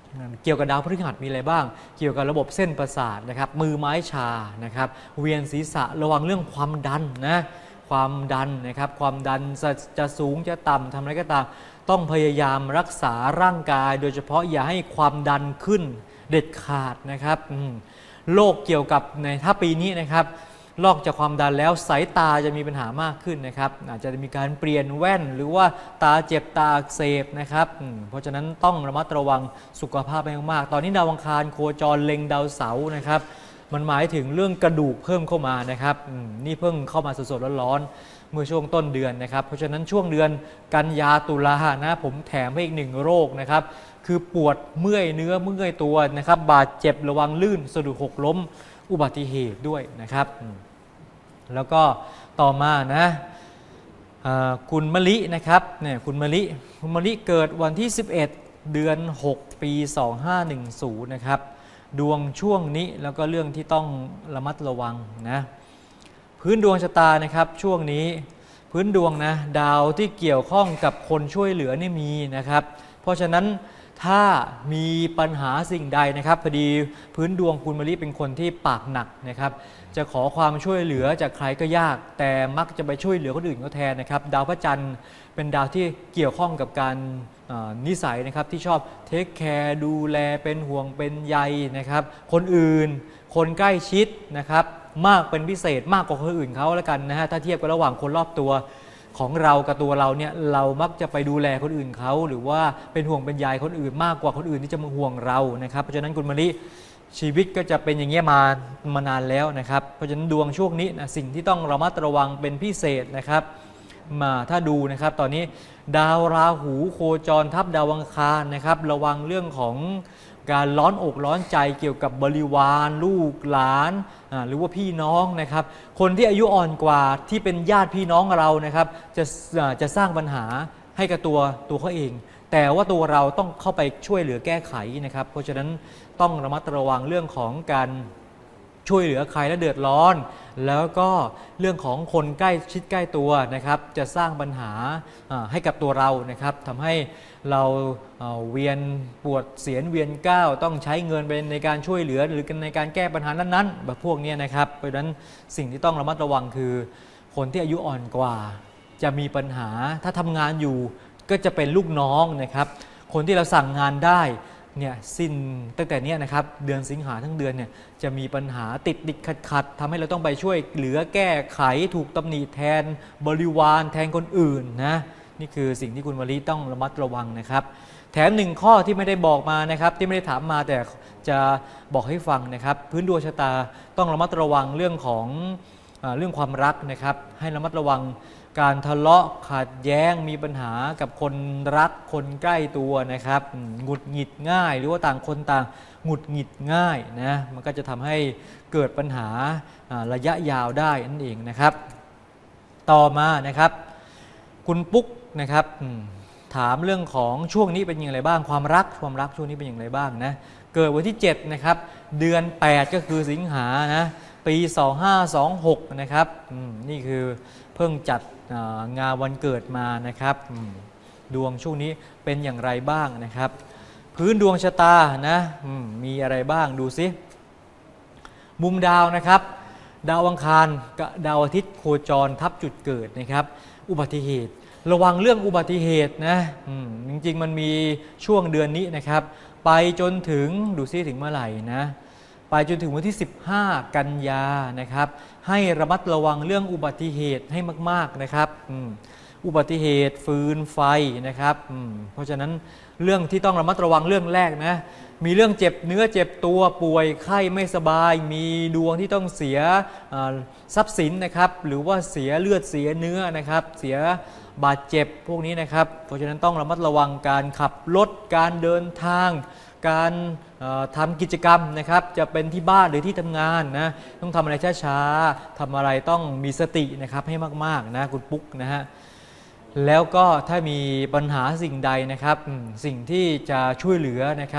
เกี่ยวกับดาวพฤหัสมีอะไรบ้างเกี่ยวกับระบบเส้นประสาทนะครับมือไม้ชานะครับเวียนศีรษะระวังเรื่องความดันนะความดันนะครับความดันจะจะสูงจะต่ำทำอะไรก็ตามต้องพยายามรักษาร่างกายโดยเฉพาะอย่าให้ความดันขึ้นเด็ดขาดนะครับโรคเกี่ยวกับในถ้าปีนี้นะครับนอกจากความดันแล้วสายตาจะมีปัญหามากขึ้นนะครับอาจจะมีการเปลี่ยนแว่นหรือว่าตาเจ็บตาอักเสบนะครับเพราะฉะนั้นต้องระมัดระวังสุขภาพให้มากๆตอนนี้ดาวอังคารโคจรเล็งดาวเสาร์นะครับมันหมายถึงเรื่องกระดูกเพิ่มเข้ามานะครับนี่เพิ่งเข้ามาสดๆร้อนๆเมื่อช่วงต้นเดือนนะครับเพราะฉะนั้นช่วงเดือนกันยาตุลานะผมแถมให้อีกหนึ่งโรคนะครับคือปวดเมื่อยเนื้อเมื่อยตัวนะครับบาดเจ็บระวังลื่นสะดุดหกล้มอุบัติเหตุด้วยนะครับแล้วก็ต่อมานะคุณมะลินะครับเนี่ยคุณมะลิคุณมะลิเกิดวันที่สิบเอ็ดเดือนหกปีสองห้าหนึ่งศูนย์นะครับดวงช่วงนี้แล้วก็เรื่องที่ต้องระมัดระวังนะพื้นดวงชะตานะครับช่วงนี้พื้นดวงนะดาวที่เกี่ยวข้องกับคนช่วยเหลือนี่มีนะครับเพราะฉะนั้นถ้ามีปัญหาสิ่งใดนะครับพอดีพื้นดวงคุณมะลิเป็นคนที่ปากหนักนะครับจะขอความช่วยเหลือจากใครก็ยากแต่มักจะไปช่วยเหลือคนอื่นเขาแทนนะครับดาวพระจันทร์เป็นดาวที่เกี่ยวข้องกับการนิสัยนะครับที่ชอบเทคแคร์ดูแลเป็นห่วงเป็นใยนะครับคนอื่นคนใกล้ชิดนะครับมากเป็นพิเศษมากกว่าคนอื่นเขาแล้วกันนะฮะถ้าเทียบกันระหว่างคนรอบตัวของเรากับตัวเราเนี่ยเรามักจะไปดูแลคนอื่นเขาหรือว่าเป็นห่วงเป็นใยคนอื่นมากกว่าคนอื่นที่จะมาห่วงเรานะครับเพราะฉะนั้นคุณมะลิชีวิตก็จะเป็นอย่างเงี้ยมามานานแล้วนะครับเพราะฉะนั้นดวงช่วงนี้นะสิ่งที่ต้องระมัดระวังเป็นพิเศษนะครับมาถ้าดูนะครับตอนนี้ดาวราหูโคจรทับดาวอังคารนะครับระวังเรื่องของการร้อนอกร้อนใจเกี่ยวกับบริวารลูกหลานหรือว่าพี่น้องนะครับคนที่อายุอ่อนกว่าที่เป็นญาติพี่น้องเรานะครับจะจะสร้างปัญหาให้กับตัวตัวเขาเองแต่ว่าตัวเราต้องเข้าไปช่วยเหลือแก้ไขนะครับเพราะฉะนั้นต้องระมัดระวังเรื่องของการช่วยเหลือใครและเดือดร้อนแล้วก็เรื่องของคนใกล้ชิดใกล้ตัวนะครับจะสร้างปัญหาให้กับตัวเรานะครับทำให้เราเวียนปวดเสียนเวียนก้าวต้องใช้เงินไปในการช่วยเหลือหรือในการแก้ปัญหานั้นๆแบบพวกนี้นะครับเพราะฉะนั้นสิ่งที่ต้องระมัดระวังคือคนที่อายุอ่อนกว่าจะมีปัญหาถ้าทำงานอยู่ก็จะเป็นลูกน้องนะครับคนที่เราสั่งงานได้เนี่ยสิ้นตั้งแต่นี้นะครับเดือนสิงหาทั้งเดือนเนี่ยจะมีปัญหาติดติดขัดขัดทำให้เราต้องไปช่วยเหลือแก้ไขถูกตำหนิแทนบริวารแทนคนอื่นนะนี่คือสิ่งที่คุณมะลิต้องระมัดระวังนะครับแถมหนึ่งข้อที่ไม่ได้บอกมานะครับที่ไม่ได้ถามมาแต่จะบอกให้ฟังนะครับพื้นดวงชะตาต้องระมัดระวังเรื่องของเรื่องความรักนะครับให้ระมัดระวังการทะเลาะขัดแย้งมีปัญหากับคนรักคนใกล้ตัวนะครับหงุดหงิดง่ายหรือว่าต่างคนต่างหงุดหงิดง่ายนะมันก็จะทำให้เกิดปัญหาระยะยาวได้นั่นเองนะครับต่อมานะครับคุณปุ๊กนะครับถามเรื่องของช่วงนี้เป็นอย่างไรบ้างความรักความรักช่วงนี้เป็นอย่างไรบ้างนะเกิดวันที่เจ็ดนะครับเดือนแปดก็คือสิงหานะปีสองห้าสองหกนะครับนี่คือเพิ่งจัดงานวันเกิดมานะครับดวงช่วงนี้เป็นอย่างไรบ้างนะครับพื้นดวงชะตานะมีอะไรบ้างดูซิมุมดาวนะครับดาวอังคารกับดาวอาทิตย์โคจรทับจุดเกิดนะครับอุบัติเหตุระวังเรื่องอุบัติเหตุนะจริงๆมันมีช่วงเดือนนี้นะครับไปจนถึงดูซิถึงเมื่อไหร่นะไปจนถึงวันที่สิบห้ากันยานะครับให้ระมัดระวังเรื่องอุบัติเหตุให้มากๆนะครับอุบัติเหตุฟืนไฟนะครับเพราะฉะนั้นเรื่องที่ต้องระมัดระวังเรื่องแรกนะมีเรื่องเจ็บเนื้อเจ็บตัวป่วยไข้ไม่สบายมีดวงที่ต้องเสียทรัพย์สินนะครับหรือว่าเสียเลือดเสียเนื้อนะครับเสียบาดเจ็บพวกนี้นะครับเพราะฉะนั้นต้องระมัดระวังการขับรถการเดินทางการทำกิจกรรมนะครับจะเป็นที่บ้านหรือที่ทำงานนะต้องทำอะไรช้าๆทำอะไรต้องมีสตินะครับให้มากๆนะคุณปุ๊กนะฮะแล้วก็ถ้ามีปัญหาสิ่งใดนะครับสิ่งที่จะช่วยเหลือนะครับ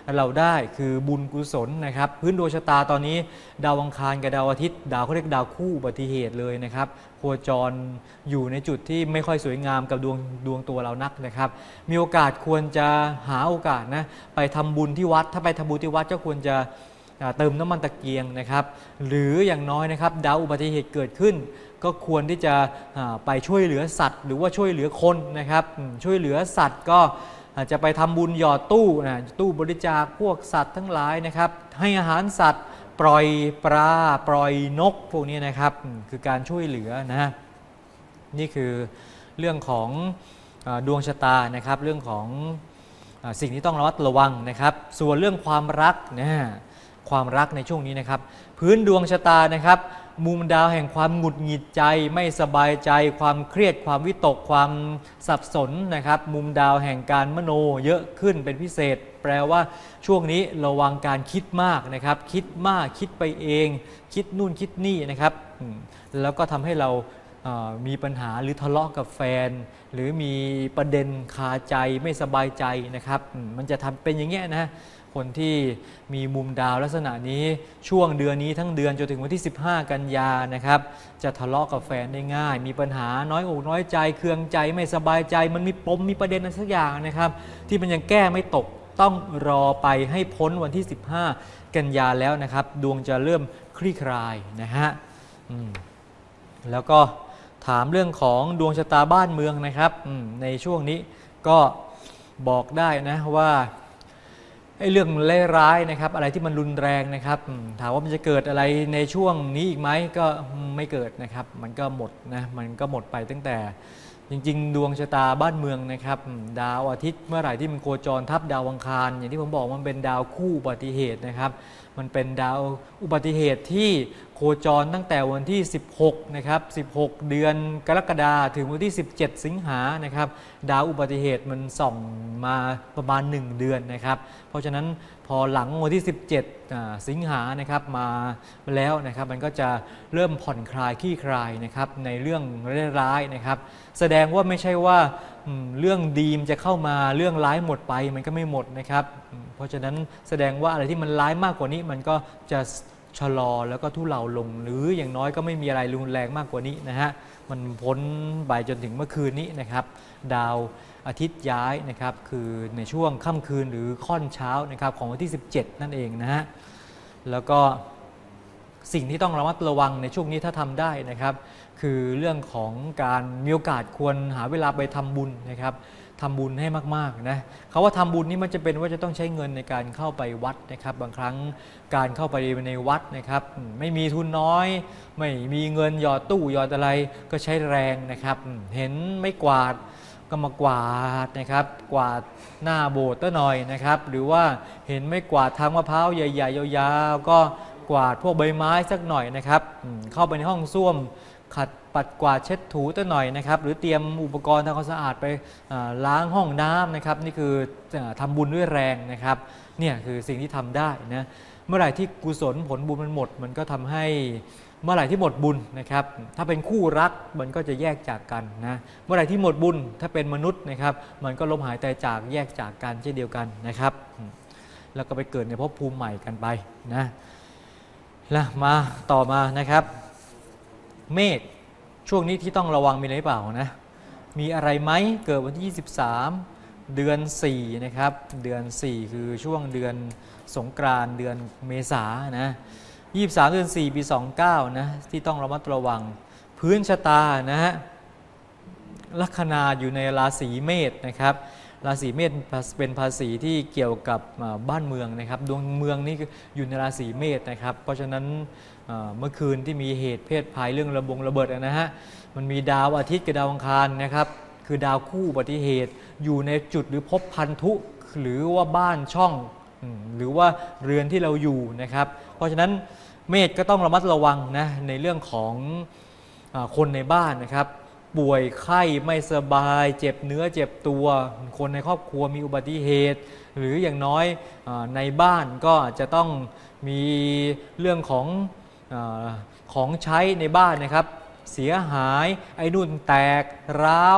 เราได้คือบุญกุศลนะครับพื้นดวงชะตาตอนนี้ดาวอังคารกับดาวอาทิตย์ดาวเขาเรียกดาวคู่อุบัติเหตุเลยนะครับโคจรอยู่ในจุดที่ไม่ค่อยสวยงามกับดวงดวงตัวเรานักนะครับมีโอกาสควรจะหาโอกาสนะไปทำบุญที่วัดถ้าไปทำบุญที่วัดก็ควรจะเติมน้ำมันตะเกียงนะครับหรืออย่างน้อยนะครับดาวอุบัติเหตุเกิดขึ้นก็ควรที่จะไปช่วยเหลือสัตว์ หรือว่าช่วยเหลือคนนะครับช่วยเหลือสัตว์ก็อาจจะไปทำบุญหยอดตู้นะตู้บริจาคพวกสัตว์ทั้งหลายนะครับให้อาหารสัตว์ปล่อยปลาปล่อยนกพวกนี้นะครับคือการช่วยเหลือนะนี่คือเรื่องของดวงชะตานะครับเรื่องของสิ่งที่ต้องระมัดระวังนะครับส่วนเรื่องความรักนะความรักในช่วงนี้นะครับพื้นดวงชะตานะครับมุมดาวแห่งความหงุดหงิดใจไม่สบายใจความเครียดความวิตกความสับสนนะครับมุมดาวแห่งการมโนเยอะขึ้นเป็นพิเศษแปลว่าช่วงนี้ระวังการคิดมากนะครับคิดมากคิดไปเองคิดนู่นคิดนี่นะครับแล้วก็ทำให้เรามีปัญหาหรือทะเลาะกับแฟนหรือมีประเด็นคาใจไม่สบายใจนะครับมันจะทำเป็นอย่างเงี้ยนะคนที่มีมุมดาวลักษณะนี้ช่วงเดือนนี้ทั้งเดือนจนถึงวันที่สิบห้ากันยานะครับจะทะเลาะกับแฟนได้ง่ายมีปัญหาน้อยอกน้อยใจเคืองใจไม่สบายใจมันมีปมมีประเด็นอะไรสักอย่างนะครับที่มันยังแก้ไม่ตกต้องรอไปให้พ้นวันที่สิบห้ากันยาแล้วนะครับดวงจะเริ่มคลี่คลายนะฮะแล้วก็ถามเรื่องของดวงชะตาบ้านเมืองนะครับในช่วงนี้ก็บอกได้นะว่าไอ้เรื่องร้ายๆนะครับอะไรที่มันรุนแรงนะครับถามว่ามันจะเกิดอะไรในช่วงนี้อีกไหมก็ไม่เกิดนะครับมันก็หมดนะมันก็หมดไปตั้งแต่จริงๆดวงชะตาบ้านเมืองนะครับดาวอาทิตย์เมื่อไหร่ที่มันโคจรทับดาวอังคารอย่างที่ผมบอกมันเป็นดาวคู่อุบัติเหตุนะครับมันเป็นดาวอุบัติเหตุที่โคจรตั้งแต่วันที่สิบหกนะครับสิบหกเดือนกรกฎาคมถึงวันที่สิบเจ็ดสิงหานะครับดาวอุบัติเหตุมันส่องมาประมาณหนึ่งเดือนนะครับเพราะฉะนั้นพอหลังวันที่สิบเจ็ดสิงหานะครับมาแล้วนะครับมันก็จะเริ่มผ่อนคลายคลี่คลายนะครับในเรื่องร้ายๆนะครับแสดงว่าไม่ใช่ว่าเรื่องดีมจะเข้ามาเรื่องร้ายหมดไปมันก็ไม่หมดนะครับเพราะฉะนั้นแสดงว่าอะไรที่มันร้ายมากกว่านี้มันก็จะชะลอแล้วก็ทุเลาลงหรืออย่างน้อยก็ไม่มีอะไรรุนแรงมากกว่านี้นะฮะมันพ้นไปจนถึงเมื่อคืนนี้นะครับดาวอาทิตย์ย้ายนะครับคือในช่วงค่ำคืนหรือค่อนเช้านะครับของวันที่สิบเจ็ดนั่นเองนะฮะแล้วก็สิ่งที่ต้องระมัดระวังในช่วงนี้ถ้าทำได้นะครับคือเรื่องของการมีโอกาสควรหาเวลาไปทำบุญนะครับทำบุญให้มากๆนะเขาว่าทำบุญนี่มันจะเป็นว่าจะต้องใช้เงินในการเข้าไปวัดนะครับบางครั้งการเข้าไปในวัดนะครับไม่มีทุนน้อยไม่มีเงินหยอดตู้หยอดอะไรก็ใช้แรงนะครับเห็นไม่กวาดก็มากวาดนะครับกวาดหน้าโบสถ์ตัวหน่อยนะครับหรือว่าเห็นไม่กวาดทางมะพร้าวใหญ่ๆยาวๆก็กวาดพวกใบไม้สักหน่อยนะครับเข้าไปในห้องส้วมขัดปัดกวาดเช็ดถูตัวหน่อยนะครับหรือเตรียมอุปกรณ์ทำความสะอาดไปล้างห้องน้ำนะครับนี่คือทำบุญด้วยแรงนะครับเนี่ยคือสิ่งที่ทำได้นะเมื่อไหร่ที่กุศลผลบุญมันหมดมันก็ทำให้เมื่อไหร่ที่หมดบุญนะครับถ้าเป็นคู่รักมันก็จะแยกจากกันนะเมื่อไหร่ที่หมดบุญถ้าเป็นมนุษย์นะครับมันก็ล้มหายตายจากแยกจากกันเช่นเดียวกันนะครับแล้วก็ไปเกิดในภพภูมิใหม่กันไปนะแล้วมาต่อมานะครับเมษช่วงนี้ที่ต้องระวังมีอะไรเปล่านะมีอะไรไหมเกิดวันที่ยี่สิบสามเดือนสี่นะครับเดือนสี่คือช่วงเดือนสงกรานต์เดือนเมษานะยี่สิบสามเดือนสี่ปีสองสิบเก้านะที่ต้องระมัดระวังพื้นชะตานะฮะลัคนาอยู่ในราศีเมษนะครับราศีเมษเป็นภาษีที่เกี่ยวกับบ้านเมืองนะครับดวงเมืองนี่อยู่ในราศีเมษนะครับเพราะฉะนั้นเมื่อคืนที่มีเหตุเพศภัยเรื่องระบงระเบิดนะฮะมันมีดาวอาทิตย์กับดาวอังคารนะครับคือดาวคู่อุบัติเหตุอยู่ในจุดหรือภพพันธุหรือว่าบ้านช่องหรือว่าเรือนที่เราอยู่นะครับเพราะฉะนั้นเมษก็ต้องระมัดระวังนะในเรื่องของคนในบ้านนะครับป่วยไข้ไม่สบายเจ็บเนื้อเจ็บตัวคนในครอบครัวมีอุบัติเหตุหรืออย่างน้อยในบ้านก็จะต้องมีเรื่องของของใช้ในบ้านนะครับเสียหายไอ้นุ่นแตกร้าว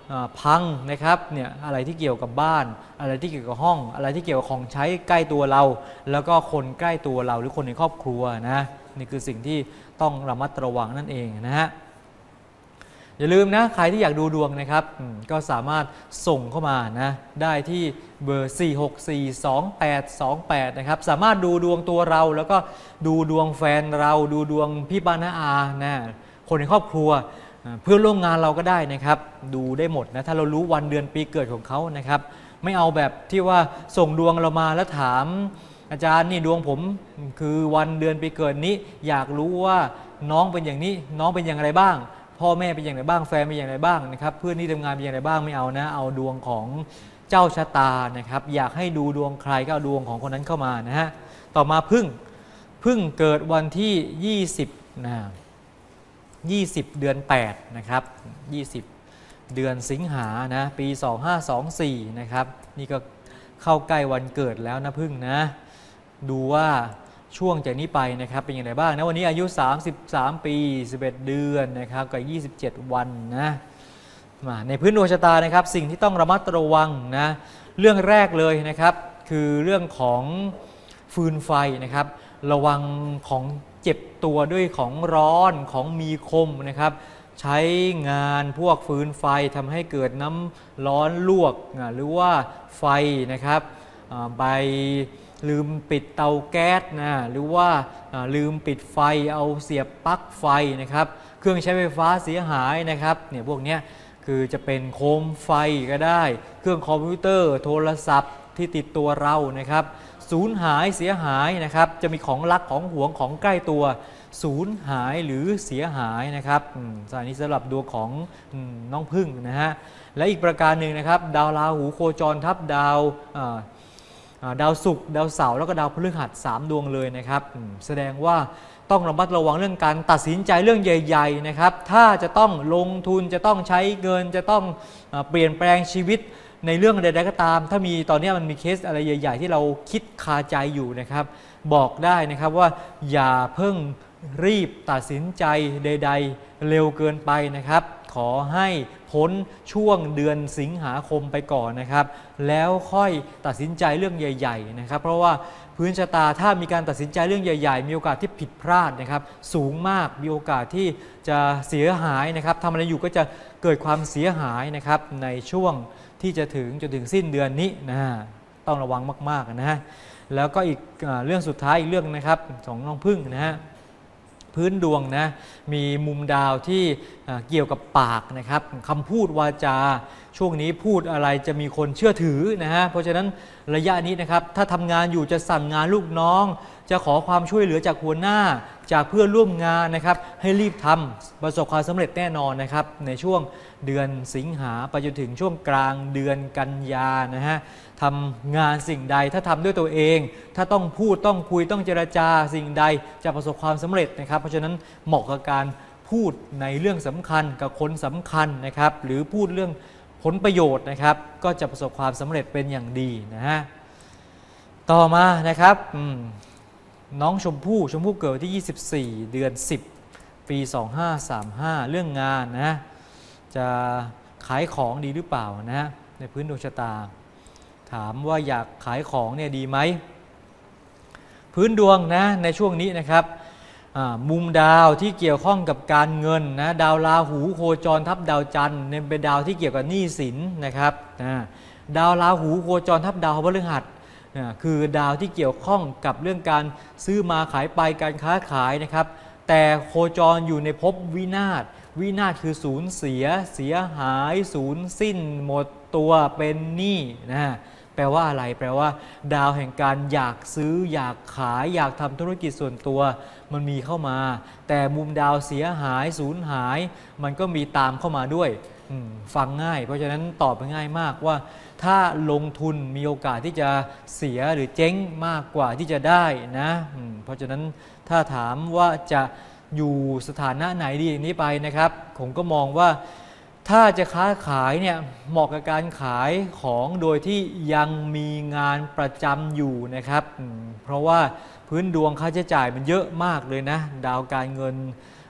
พังนะครับเนี่ยอะไรที่เกี่ยวกับบ้านอะไรที่เกี่ยวกับห้องอะไรที่เกี่ยวกับของใช้ใกล้ตัวเรา แล้วก็คนใกล้ตัวเราหรือคนในครอบครัวนะนี่คือสิ่งที่ต้องระมัดระวังนั่นเองนะฮะอย่าลืมนะใครที่อยากดูดวงนะครับก็สามารถส่งเข้ามานะได้ที่เบอร์ สี่ หก สี่ สอง แปด สอง แปด นะครับสามารถดูดวงตัวเราแล้วก็ดูดวงแฟนเราดูดวงพี่ป้าน้าอานะคนในครอบครัวเพื่อนร่วมงานเราก็ได้นะครับดูได้หมดนะถ้าเรารู้วันเดือนปีเกิดของเขานะครับไม่เอาแบบที่ว่าส่งดวงเรามาแล้วถามอาจารย์นี่ดวงผมคือวันเดือนปีเกิดนี้อยากรู้ว่าน้องเป็นอย่างนี้น้องเป็นอย่างไรบ้างพ่อแม่เป็นอย่างไรบ้างแฟนเป็นอย่างไรบ้างนะครับเพื่อนที่ทำงานเป็นอย่างไรบ้างไม่เอานะเอาดวงของเจ้าชะตานะครับอยากให้ดูดวงใครก็เอาดวงของคนนั้นเข้ามานะฮะต่อมาพึ่งพึ่งเกิดวันที่ยี่สิบนะยี่สิบเดือนแปดนะครับยี่สิบเดือนสิงหานะปีสองห้าสองสี่นะครับนี่ก็เข้าใกล้วันเกิดแล้วนะพึ่งนะดูว่าช่วงจากนี้ไปนะครับเป็นอย่างไรบ้างนะวันนี้อายุสามสิบสามปีสิบเอ็ดเดือนนะครับกับยี่สิบเจ็ดวันนะมาในพื้นดวงชะตานะครับสิ่งที่ต้องระมัดระวังนะเรื่องแรกเลยนะครับคือเรื่องของฟืนไฟนะครับระวังของเจ็บตัวด้วยของร้อนของมีคมนะครับใช้งานพวกฟืนไฟทำให้เกิดน้ำร้อนลวกหรือว่าไฟนะครับใบลืมปิดเตาแก๊สนะหรือว่าลืมปิดไฟเอาเสียบปลั๊กไฟนะครับเครื่องใช้ไฟฟ้าเสียหายนะครับเนี่ยพวกนี้คือจะเป็นโคมไฟก็ได้เครื่องคอมพิวเตอร์โทรศัพท์ที่ติดตัวเรานะครับสูญหายเสียหายนะครับจะมีของรักของหวงของใกล้ตัวสูญหายหรือเสียหายนะครับสายนี้สำหรับดวงของน้องพึ่งนะฮะและอีกประการหนึ่งนะครับดาวราหูโคจรทับดาวดาวศุกร์ดาวเสาร์แล้วก็ดาวพฤหัสสามดวงเลยนะครับแสดงว่าต้องระมัดระวังเรื่องการตัดสินใจเรื่องใหญ่ๆนะครับถ้าจะต้องลงทุนจะต้องใช้เงินจะต้องเปลี่ยนแปลงชีวิตในเรื่องใดๆก็ตามถ้ามีตอนนี้มันมีเคสอะไรใหญ่ๆที่เราคิดคาใจอยู่นะครับบอกได้นะครับว่าอย่าเพิ่งรีบตัดสินใจใดๆเร็วเกินไปนะครับขอให้พ้นช่วงเดือนสิงหาคมไปก่อนนะครับแล้วค่อยตัดสินใจเรื่องใหญ่ๆนะครับเพราะว่าพื้นชะตาถ้ามีการตัดสินใจเรื่องใหญ่ๆมีโอกาสที่ผิดพลาดนะครับสูงมากมีโอกาสที่จะเสียหายนะครับทำอะไรอยู่ก็จะเกิดความเสียหายนะครับในช่วงที่จะถึงจนถึงสิ้นเดือนนี้นะต้องระวังมากๆนะฮะแล้วก็อีกเรื่องสุดท้ายอีกเรื่องนะครับของน้องพึ่งนะฮะพื้นดวงนะมีมุมดาวที่เกี่ยวกับปากนะครับคำพูดวาจาช่วงนี้พูดอะไรจะมีคนเชื่อถือนะฮะเพราะฉะนั้นระยะนี้นะครับถ้าทำงานอยู่จะสั่งงานลูกน้องจะขอความช่วยเหลือจากหัวหน้าจากเพื่อนร่วมงานนะครับให้รีบทำประสบความสำเร็จแน่นอนนะครับในช่วงเดือนสิงหาไปจนถึงช่วงกลางเดือนกันยานะฮะทำงานสิ่งใดถ้าทำด้วยตัวเองถ้าต้องพูดต้องคุยต้องเจรจาสิ่งใดจะประสบความสำเร็จนะครับเพราะฉะนั้นเหมาะกับการพูดในเรื่องสำคัญกับคนสำคัญนะครับหรือพูดเรื่องผลประโยชน์นะครับก็จะประสบความสำเร็จเป็นอย่างดีนะฮะต่อมานะครับน้องชมพู่ชมพู่เกิดที่ยี่สิบสี่เดือนสิบปีสองห้าสามห้าเรื่องงานนะจะขายของดีหรือเปล่านะในพื้นดวงชะตาถามว่าอยากขายของเนี่ยดีไหมพื้นดวงนะในช่วงนี้นะครับมุมดาวที่เกี่ยวข้องกับการเงินนะดาวราหูโคจรทับดาวจันทร์เป็นดาวที่เกี่ยวกับหนี้สินนะครับดาวราหูโคจรทับดาวพฤหัสคือดาวที่เกี่ยวข้องกับเรื่องการซื้อมาขายไปการค้าขายนะครับแต่โคจรอยู่ในภพวินาศวินาศคือสูญเสียเสียหายสูญสิ้นหมดตัวเป็นหนี้นะแปลว่าอะไรแปลว่าดาวแห่งการอยากซื้ออยากขายอยากทำธุรกิจส่วนตัวมันมีเข้ามาแต่มุมดาวเสียหายสูญหายมันก็มีตามเข้ามาด้วยฟังง่ายเพราะฉะนั้นตอบง่ายมากว่าถ้าลงทุนมีโอกาสที่จะเสียหรือเจ๊งมากกว่าที่จะได้นะเพราะฉะนั้นถ้าถามว่าจะอยู่สถานะไหนดีอย่างนี้ไปนะครับผมก็มองว่าถ้าจะค้าขายเนี่ยเหมาะกับการขายของโดยที่ยังมีงานประจำอยู่นะครับเพราะว่าพื้นดวงค่าใช้จ่ายมันเยอะมากเลยนะดาวการเงิน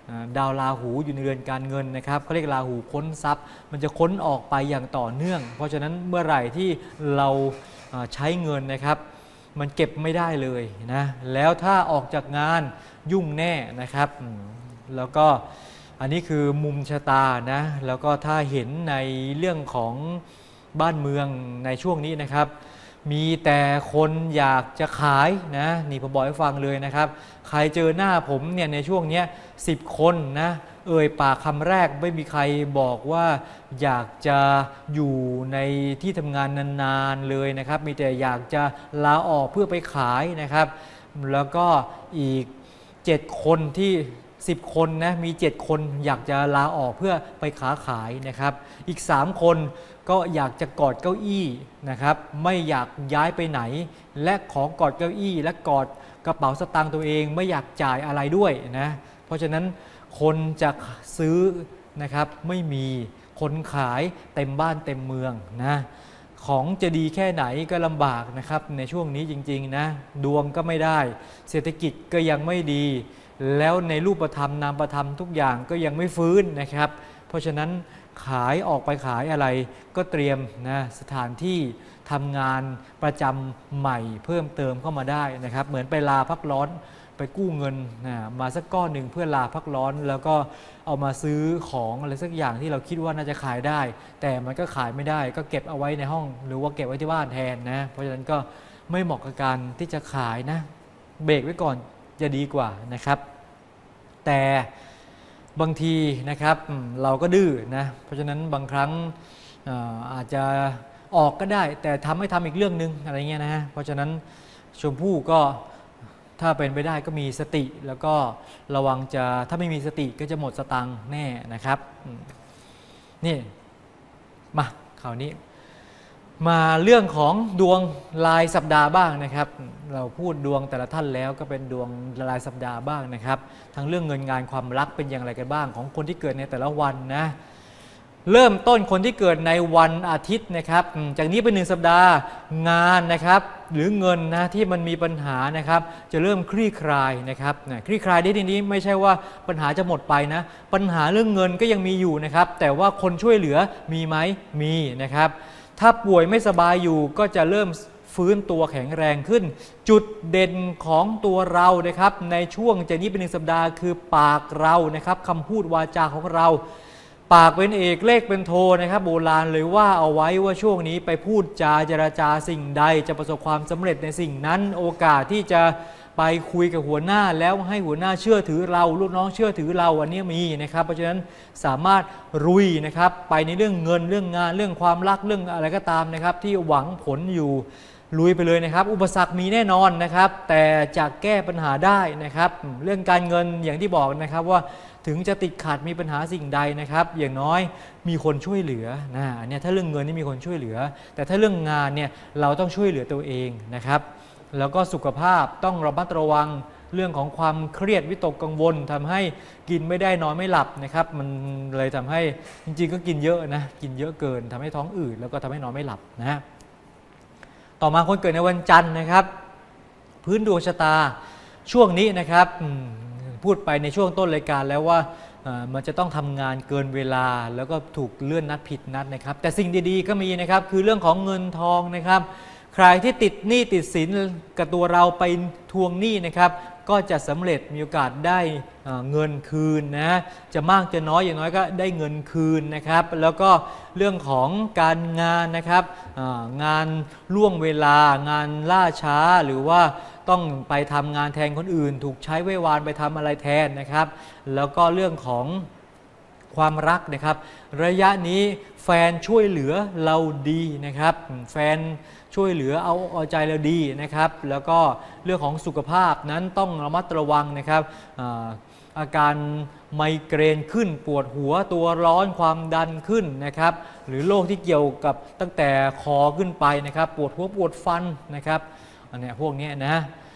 ดาวราหูอยู่ในเรือนการเงินนะครับเขาเรียกราหูค้นทรัพย์มันจะค้นออกไปอย่างต่อเนื่องเพราะฉะนั้นเมื่อไหร่ที่เราใช้เงินนะครับมันเก็บไม่ได้เลยนะแล้วถ้าออกจากงานยุ่งแน่นะครับแล้วก็อันนี้คือมุมชะตานะแล้วก็ถ้าเห็นในเรื่องของบ้านเมืองในช่วงนี้นะครับมีแต่คนอยากจะขายนะนี่ผมบอกให้ฟังเลยนะครับใครเจอหน้าผมเนี่ยในช่วงนี้สิบคนนะเอ่ยปากคำแรกไม่มีใครบอกว่าอยากจะอยู่ในที่ทำงานนานๆเลยนะครับมีแต่อยากจะลาออกเพื่อไปขายนะครับแล้วก็อีกเจ็ดคนที่สิบคนนะมีเจ็ดคนอยากจะลาออกเพื่อไปค้าขายนะครับอีกสามคนก็อยากจะกอดเก้าอี้นะครับไม่อยากย้ายไปไหนและขอกอดเก้าอี้และกอดกระเป๋าสตางค์ตัวเองไม่อยากจ่ายอะไรด้วยนะเพราะฉะนั้นคนจะซื้อนะครับไม่มีคนขายเต็มบ้านเต็มเมืองนะของจะดีแค่ไหนก็ลำบากนะครับในช่วงนี้จริงๆนะดวงก็ไม่ได้เศรษฐกิจก็ยังไม่ดีแล้วในรูปธรรมนามธรรมทุกอย่างก็ยังไม่ฟื้นนะครับเพราะฉะนั้นขายออกไปขายอะไรก็เตรียมนะสถานที่ทำงานประจำใหม่เพิ่มเติมเข้ามาได้นะครับเหมือนไปลาพักร้อนไปกู้เงินนะมาสักก้อนหนึ่งเพื่อลาพักร้อนแล้วก็เอามาซื้อของอะไรสักอย่างที่เราคิดว่าน่าจะขายได้แต่มันก็ขายไม่ได้ก็เก็บเอาไว้ในห้องหรือว่าเก็บไว้ที่บ้านแทนนะเพราะฉะนั้นก็ไม่เหมาะกับการที่จะขายนะเบรกไว้ก่อนจะดีกว่านะครับแต่บางทีนะครับเราก็ดื้อนะเพราะฉะนั้นบางครั้ง อาจจะออกก็ได้แต่ทำให้ทำอีกเรื่องนึงอะไรเงี้ยนะฮะเพราะฉะนั้นชมพู่ก็ถ้าเป็นไปได้ก็มีสติแล้วก็ระวังจะถ้าไม่มีสติก็จะหมดสตังค์แน่นะครับนี่มาคราวนี้มาเรื่องของดวงรายสัปดาห์บ้างนะครับเราพูดดวงแต่ละท่านแล้วก็เป็นดวงรายสัปดาห์บ้างนะครับทั้งเรื่องเงินงานความรักเป็นอย่างไรกันบ้างของคนที่เกิดในแต่ละวันนะเริ่มต้นคนที่เกิดในวันอาทิตย์นะครับจากนี้เป็นหนึ่งสัปดาห์งานนะครับหรือเงินนะที่มันมีปัญหานะครับจะเริ่มคลี่คลายนะครับคลี่คลายได้ทีนี้ไม่ใช่ว่าปัญหาจะหมดไปนะปัญหาเรื่องเงินก็ยังมีอยู่นะครับแต่ว่าคนช่วยเหลือมีไหมมีนะครับถ้าป่วยไม่สบายอยู่ก็จะเริ่มฟื้นตัวแข็งแรงขึ้นจุดเด่นของตัวเรานะครับในช่วงจากนี้เป็นหนึ่งสัปดาห์คือปากเรานะครับคำพูดวาจาของเราปากเป็นเอกเลขเป็นโทนะครับโบราณเลยว่าเอาไว้ว่าช่วงนี้ไปพูดจาเจรจาสิ่งใดจะประสบความสำเร็จในสิ่งนั้นโอกาสที่จะไปคุยกับหัวหน้าแล้วให้หัวหน้าเชื่อถือเราลูกน้องเชื่อถือเราวันนี้มีนะครับเพราะฉะนั้นสามารถรุยนะครับไปในเรื่องเงินเรื่องงานเรื่องความรักเรื่องอะไรก็ตามนะครับที่หวังผลอยู่ลุยไปเลยนะครับอุปสรรคมีแน่นอนนะครับแต่จะแก้ปัญหาได้นะครับเรื่องการเงินอย่างที่บอกนะครับว่าถึงจะติดขัดมีปัญหาสิ่งใดนะครับอย่างน้อยมีคนช่วยเหลือนะเนี่ยถ้าเรื่องเงินนี่มีคนช่วยเหลือแต่ถ้าเรื่องงานเนี่ยเราต้องช่วยเหลือตัวเองนะครับแล้วก็สุขภาพต้องระมัดระวังเรื่องของความเครียดวิตกกังวลทำให้กินไม่ได้นอนไม่หลับนะครับมันเลยทำให้จริงๆก็กินเยอะนะกินเยอะเกินทำให้ท้องอืดแล้วก็ทำให้นอนไม่หลับนะต่อมาคนเกิดในวันจันทร์นะครับพื้นดวงชะตาช่วงนี้นะครับพูดไปในช่วงต้นรายการแล้วว่ามันจะต้องทำงานเกินเวลาแล้วก็ถูกเลื่อนนัดผิดนัดนะครับแต่สิ่งดีๆก็มีนะครับคือเรื่องของเงินทองนะครับใครที่ติดหนี้ติดสินกับตัวเราไปทวงหนี้นะครับก็จะสำเร็จมีโอกาสได้เงินคืนนะจะมากจะน้อยอย่างน้อยก็ได้เงินคืนนะครับแล้วก็เรื่องของการงานนะครับงานล่วงเวลางานล่าช้าหรือว่าต้องไปทำงานแทนคนอื่นถูกใช้ไว้วานไปทำอะไรแทนนะครับแล้วก็เรื่องของความรักนะครับระยะนี้แฟนช่วยเหลือเราดีนะครับแฟนช่วยเหลือเอาเอาใจเราดีนะครับแล้วก็เรื่องของสุขภาพนั้นต้องระมัดระวังนะครับอาการไมเกรนขึ้นปวดหัวตัวร้อนความดันขึ้นนะครับหรือโรคที่เกี่ยวกับตั้งแต่คอขึ้นไปนะครับปวดหัวปวดฟันนะครับอันนี้พวกนี้นะ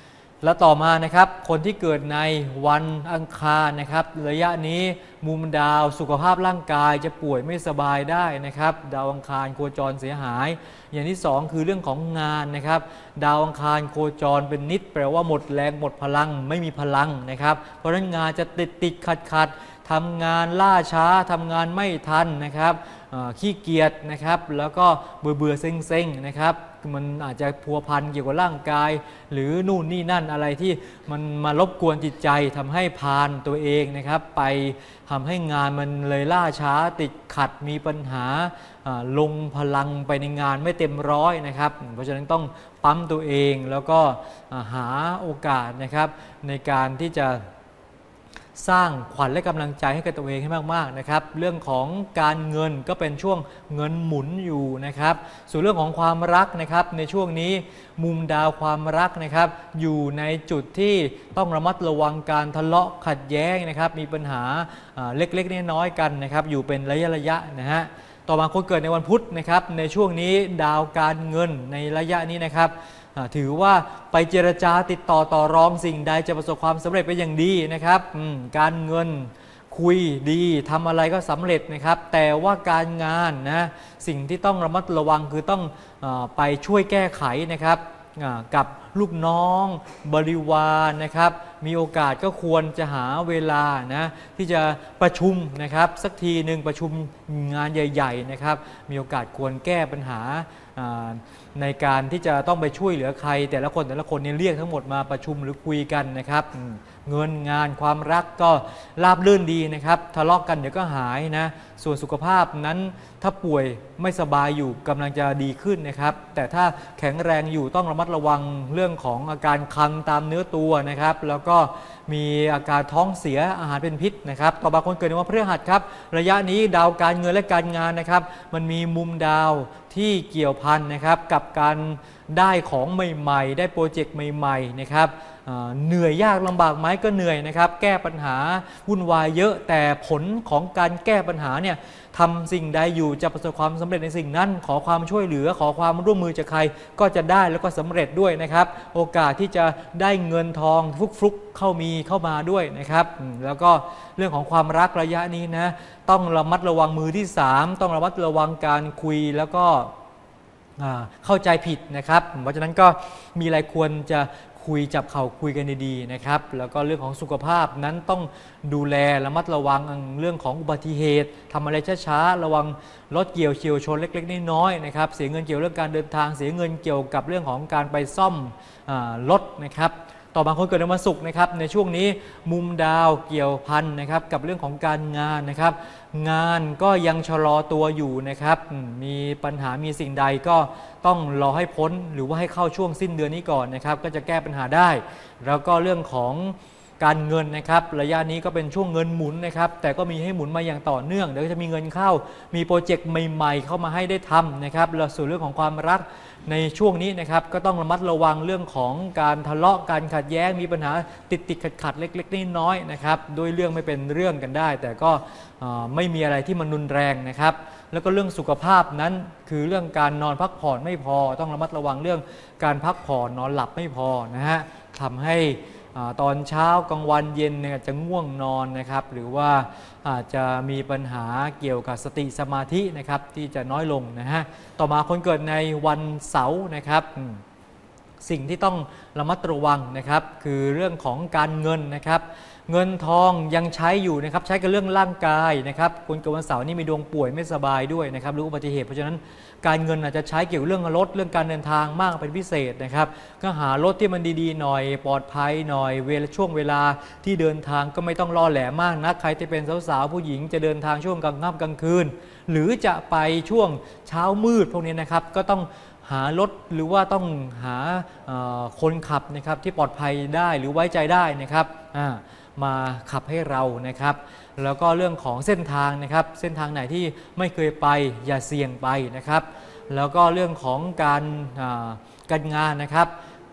และต่อมานะครับคนที่เกิดในวันอังคารนะครับระยะนี้มุมดาวสุขภาพร่างกายจะป่วยไม่สบายได้นะครับดาวอังคารโคจรเสียหายอย่างที่สองคือเรื่องของงานนะครับดาวอังคารโคจรเป็นนิดแปลว่าหมดแรงหมดพลังไม่มีพลังนะครับเพราะฉะนั้นงานจะติดติดขัดขัดทำงานล่าช้าทำงานไม่ทันนะครับขี้เกียจนะครับแล้วก็เบื่อเบื่อเซ็งเซ็งนะครับมันอาจจะพัวพันเกี่ยวกับร่างกายหรือนู่นนี่นั่นอะไรที่มันมารบกวนจิตใจทำให้พานตัวเองนะครับไปทำให้งานมันเลยล่าช้าติดขัดมีปัญหาลงพลังไปในงานไม่เต็มร้อยนะครับเพราะฉะนั้นต้องปั๊มตัวเองแล้วก็หาโอกาสนะครับในการที่จะสร้างขวัญและกำลังใจให้กับตัวเองให้มากๆนะครับเรื่องของการเงินก็เป็นช่วงเงินหมุนอยู่นะครับส่วนเรื่องของความรักนะครับในช่วงนี้มุมดาวความรักนะครับอยู่ในจุดที่ต้องระมัดระวังการทะเลาะขัดแย้งนะครับมีปัญหาเล็กๆน้อยๆกันนะครับอยู่เป็นระยะระยะนะฮะต่อมาคนเกิดในวันพุธนะครับในช่วงนี้ดาวการเงินในระยะนี้นะครับถือว่าไปเจรจาติดต่อต่อรองสิ่งใดจะประสบความสำเร็จไปอย่างดีนะครับการเงินคุยดีทำอะไรก็สำเร็จนะครับแต่ว่าการงานนะสิ่งที่ต้องระมัดระวังคือต้องเอไปช่วยแก้ไขนะครับกับลูกน้องบริวารนะครับมีโอกาสก็ควรจะหาเวลานะที่จะประชุมนะครับสักทีหนึ่งประชุมงานใหญ่ๆนะครับมีโอกาสควรแก้ปัญหาในการที่จะต้องไปช่วยเหลือใครแต่ละคนแต่ละคนเนี่ยเรียกทั้งหมดมาประชุมหรือคุยกันนะครับเงินงานความรักก็ราบรื่นดีนะครับทะเลาะกันเดี๋ยวก็หายนะส่วนสุขภาพนั้นถ้าป่วยไม่สบายอยู่กำลังจะดีขึ้นนะครับแต่ถ้าแข็งแรงอยู่ต้องระมัดระวังเรื่องของอาการคันตามเนื้อตัวนะครับแล้วก็มีอาการท้องเสียอาหารเป็นพิษนะครับต่อบางคนเกิดในวันพฤหัสครับระยะนี้ดาวการเงินและการงานนะครับมันมีมุมดาวที่เกี่ยวพันนะครับกับการได้ของใหม่ๆได้โปรเจกต์ใหม่ๆนะครับเหนื่อยยากลำบากไหมก็เหนื่อยนะครับแก้ปัญหาวุ่นวายเยอะแต่ผลของการแก้ปัญหาเนี่ยทำสิ่งใดอยู่จะประสบความสำเร็จในสิ่งนั้นขอความช่วยเหลือขอความร่วมมือจากใครก็จะได้แล้วก็สำเร็จด้วยนะครับโอกาสที่จะได้เงินทองฟลุกๆเข้ามีเข้ามาด้วยนะครับแล้วก็เรื่องของความรักระยะนี้นะต้องระมัดระวังมือที่สามต้องระมัดระวังการคุยแล้วก็เข้าใจผิดนะครับเพราะฉะนั้นก็มีอะไรควรจะคุยจับเข่าคุยกันดีๆนะครับแล้วก็เรื่องของสุขภาพนั้นต้องดูแลระมัดระวังเรื่องของอุบัติเหตุทำอะไรช้าๆระวังรถเกี่ยวเฉียวชนเล็กๆน้อยๆนะครับเสียเงินเกี่ยวเรื่องการเดินทางเสียเงินเกี่ยวกับเรื่องของการไปซ่อมรถนะครับต่อบางคนเกิดในวันศุกร์นะครับในช่วงนี้มุมดาวเกี่ยวพันนะครับกับเรื่องของการงานนะครับงานก็ยังชะลอตัวอยู่นะครับมีปัญหามีสิ่งใดก็ต้องรอให้พ้นหรือว่าให้เข้าช่วงสิ้นเดือนนี้ก่อนนะครับก็จะแก้ปัญหาได้แล้วก็เรื่องของการเงินนะครับระยะนี้ก็เป็นช่วงเงินหมุนนะครับแต่ก็มีให้หมุนมาอย่างต่อเนื่องเดี๋ยวจะมีเงินเข้ามีโปรเจกต์ใหม่ๆเข้ามาให้ได้ทำนะครับแล้วส่วนเรื่องของความรักในช่วงนี้นะครับก็ต้องระมัดระวังเรื่องของการทะเลาะการขัดแย้งมีปัญหาติดติดขัดขัดเล็กๆน้อยๆนะครับโดยเรื่องไม่เป็นเรื่องกันได้แต่ก็ไม่มีอะไรที่มันรุนแรงนะครับแล้วก็เรื่องสุขภาพนั้นคือเรื่องการนอนพักผ่อนไม่พอต้องระมัดระวังเรื่องการพักผ่อนนอนหลับไม่พอนะฮะทำให้ตอนเช้ากลางวันเย็นเนี่ยจะง่วงนอนนะครับหรือว่าอาจจะมีปัญหาเกี่ยวกับสติสมาธินะครับที่จะน้อยลงนะฮะต่อมาคนเกิดในวันเสาร์นะครับสิ่งที่ต้องระมัดระวังนะครับคือเรื่องของการเงินนะครับเงินทองยังใช้อยู่นะครับใช้กับเรื่องร่างกายนะครับคนเกิดวันเสาร์นี่มีดวงป่วยไม่สบายด้วยนะครับหรืออุบัติเหตุเพราะฉะนั้นการเงินอาจจะใช้เกี่ยวกับเรื่องรถเรื่องการเดินทางมากเป็นพิเศษนะครับก็หารถที่มันดีๆหน่อยปลอดภัยหน่อยเวลาช่วงเวลาที่เดินทางก็ไม่ต้องล่อแหลมมากนะใครที่เป็นสาวๆผู้หญิงจะเดินทางช่วงกลางค่ำกลางคืนหรือจะไปช่วงเช้ามืดพวกนี้นะครับก็ต้องหารถหรือว่าต้องหาคนขับนะครับที่ปลอดภัยได้หรือไว้ใจได้นะครับมาขับให้เรานะครับแล้วก็เรื่องของเส้นทางนะครับเส้นทางไหนที่ไม่เคยไปอย่าเสี่ยงไปนะครับแล้วก็เรื่องของการการงานนะครับ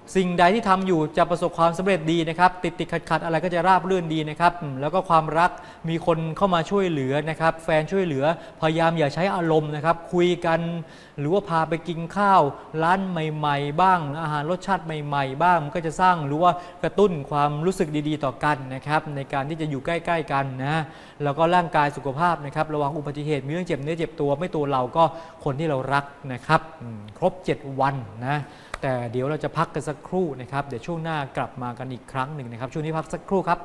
สิ่งใดที่ทำอยู่จะประสบความสำเร็จดีนะครับติดติดขัดขัดอะไรก็จะราบรื่นดีนะครับแล้วก็ความรักมีคนเข้ามาช่วยเหลือนะครับแฟนช่วยเหลือพยายามอย่าใช้อารมณ์นะครับคุยกันหรือว่าพาไปกินข้าวร้านใหม่ๆบ้างอาหารรสชาติใหม่ๆบ้างมันก็จะสร้างหรือว่ากระตุ้นความรู้สึกดีๆต่อกันนะครับในการที่จะอยู่ใกล้ๆกันนะแล้วก็ร่างกายสุขภาพนะครับระวังอุบัติเหตุมีเรื่องเจ็บเนื้อเจ็บตัวไม่ตัวเราก็คนที่เรารักนะครับครบเจ็ดวันนะแต่เดี๋ยวเราจะพักกันสักครู่นะครับเดี๋ยวช่วงหน้ากลับมากันอีกครั้งหนึ่งนะครับช่วงนี้พักสักครู่ครับ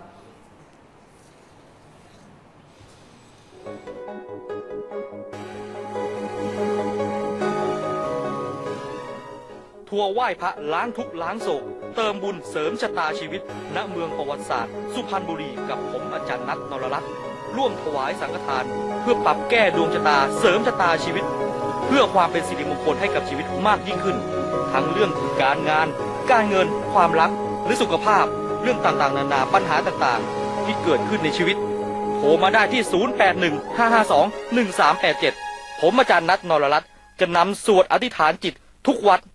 ทัวร์ไหว้พระล้างทุกข์ล้างโศกเติมบุญเสริมชะตาชีวิตณเมืองประวัติศาสตร์สุพรรณบุรีกับผมอาจารย์นัท นรรัตน์ร่วมถวายสังฆทานเพื่อปรับแก้ดวงชะตาเสริมชะตาชีวิตเพื่อความเป็นสิริมงคลให้กับชีวิตมากยิ่งขึ้นทั้งเรื่องการงานการเงินความรักหรือสุขภาพเรื่องต่างๆนานาปัญหาต่างๆที่เกิดขึ้นในชีวิตโทรมาได้ที่ศูนย์ แปด หนึ่ง ห้า ห้า สอง หนึ่ง สาม แปด เจ็ดผมอาจารย์นัท นรรัตน์จะนำสวดอธิษฐานจิตทุกวัด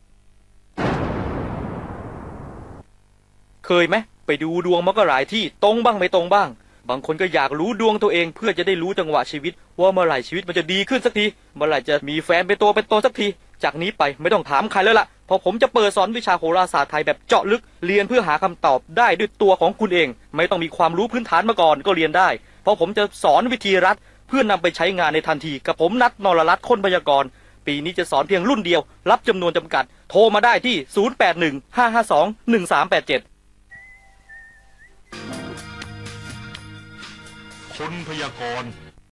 เคยไหมไปดูดวงมาก็หลายที่ตรงบ้างไม่ตรงบ้างบางคนก็อยากรู้ดวงตัวเองเพื่อจะได้รู้จังหวะชีวิตว่าเมื่อไหร่ชีวิตมันจะดีขึ้นสักทีเมื่อไหร่จะมีแฟนเป็นตัวเป็นตนสักทีจากนี้ไปไม่ต้องถามใครแล้วล่ะเพราะผมจะเปิดสอนวิชาโหราศาสตร์ไทยแบบเจาะลึกเรียนเพื่อหาคำตอบได้ด้วยตัวของคุณเองไม่ต้องมีความรู้พื้นฐานมาก่อนก็เรียนได้เพราะผมจะสอนวิธีรัดเพื่อนำไปใช้งานในทันทีกับผมนัท นรรัตน์ คนพยากรณ์ปีนี้จะสอนเพียงรุ่นเดียวรับจำนวนจำกัดโทรมาได้ที่ศูนย์ แปด หนึ่ง ห้า ห้า สอง หนึ่ง สาม แปด เจ็ดคนพยากรณ์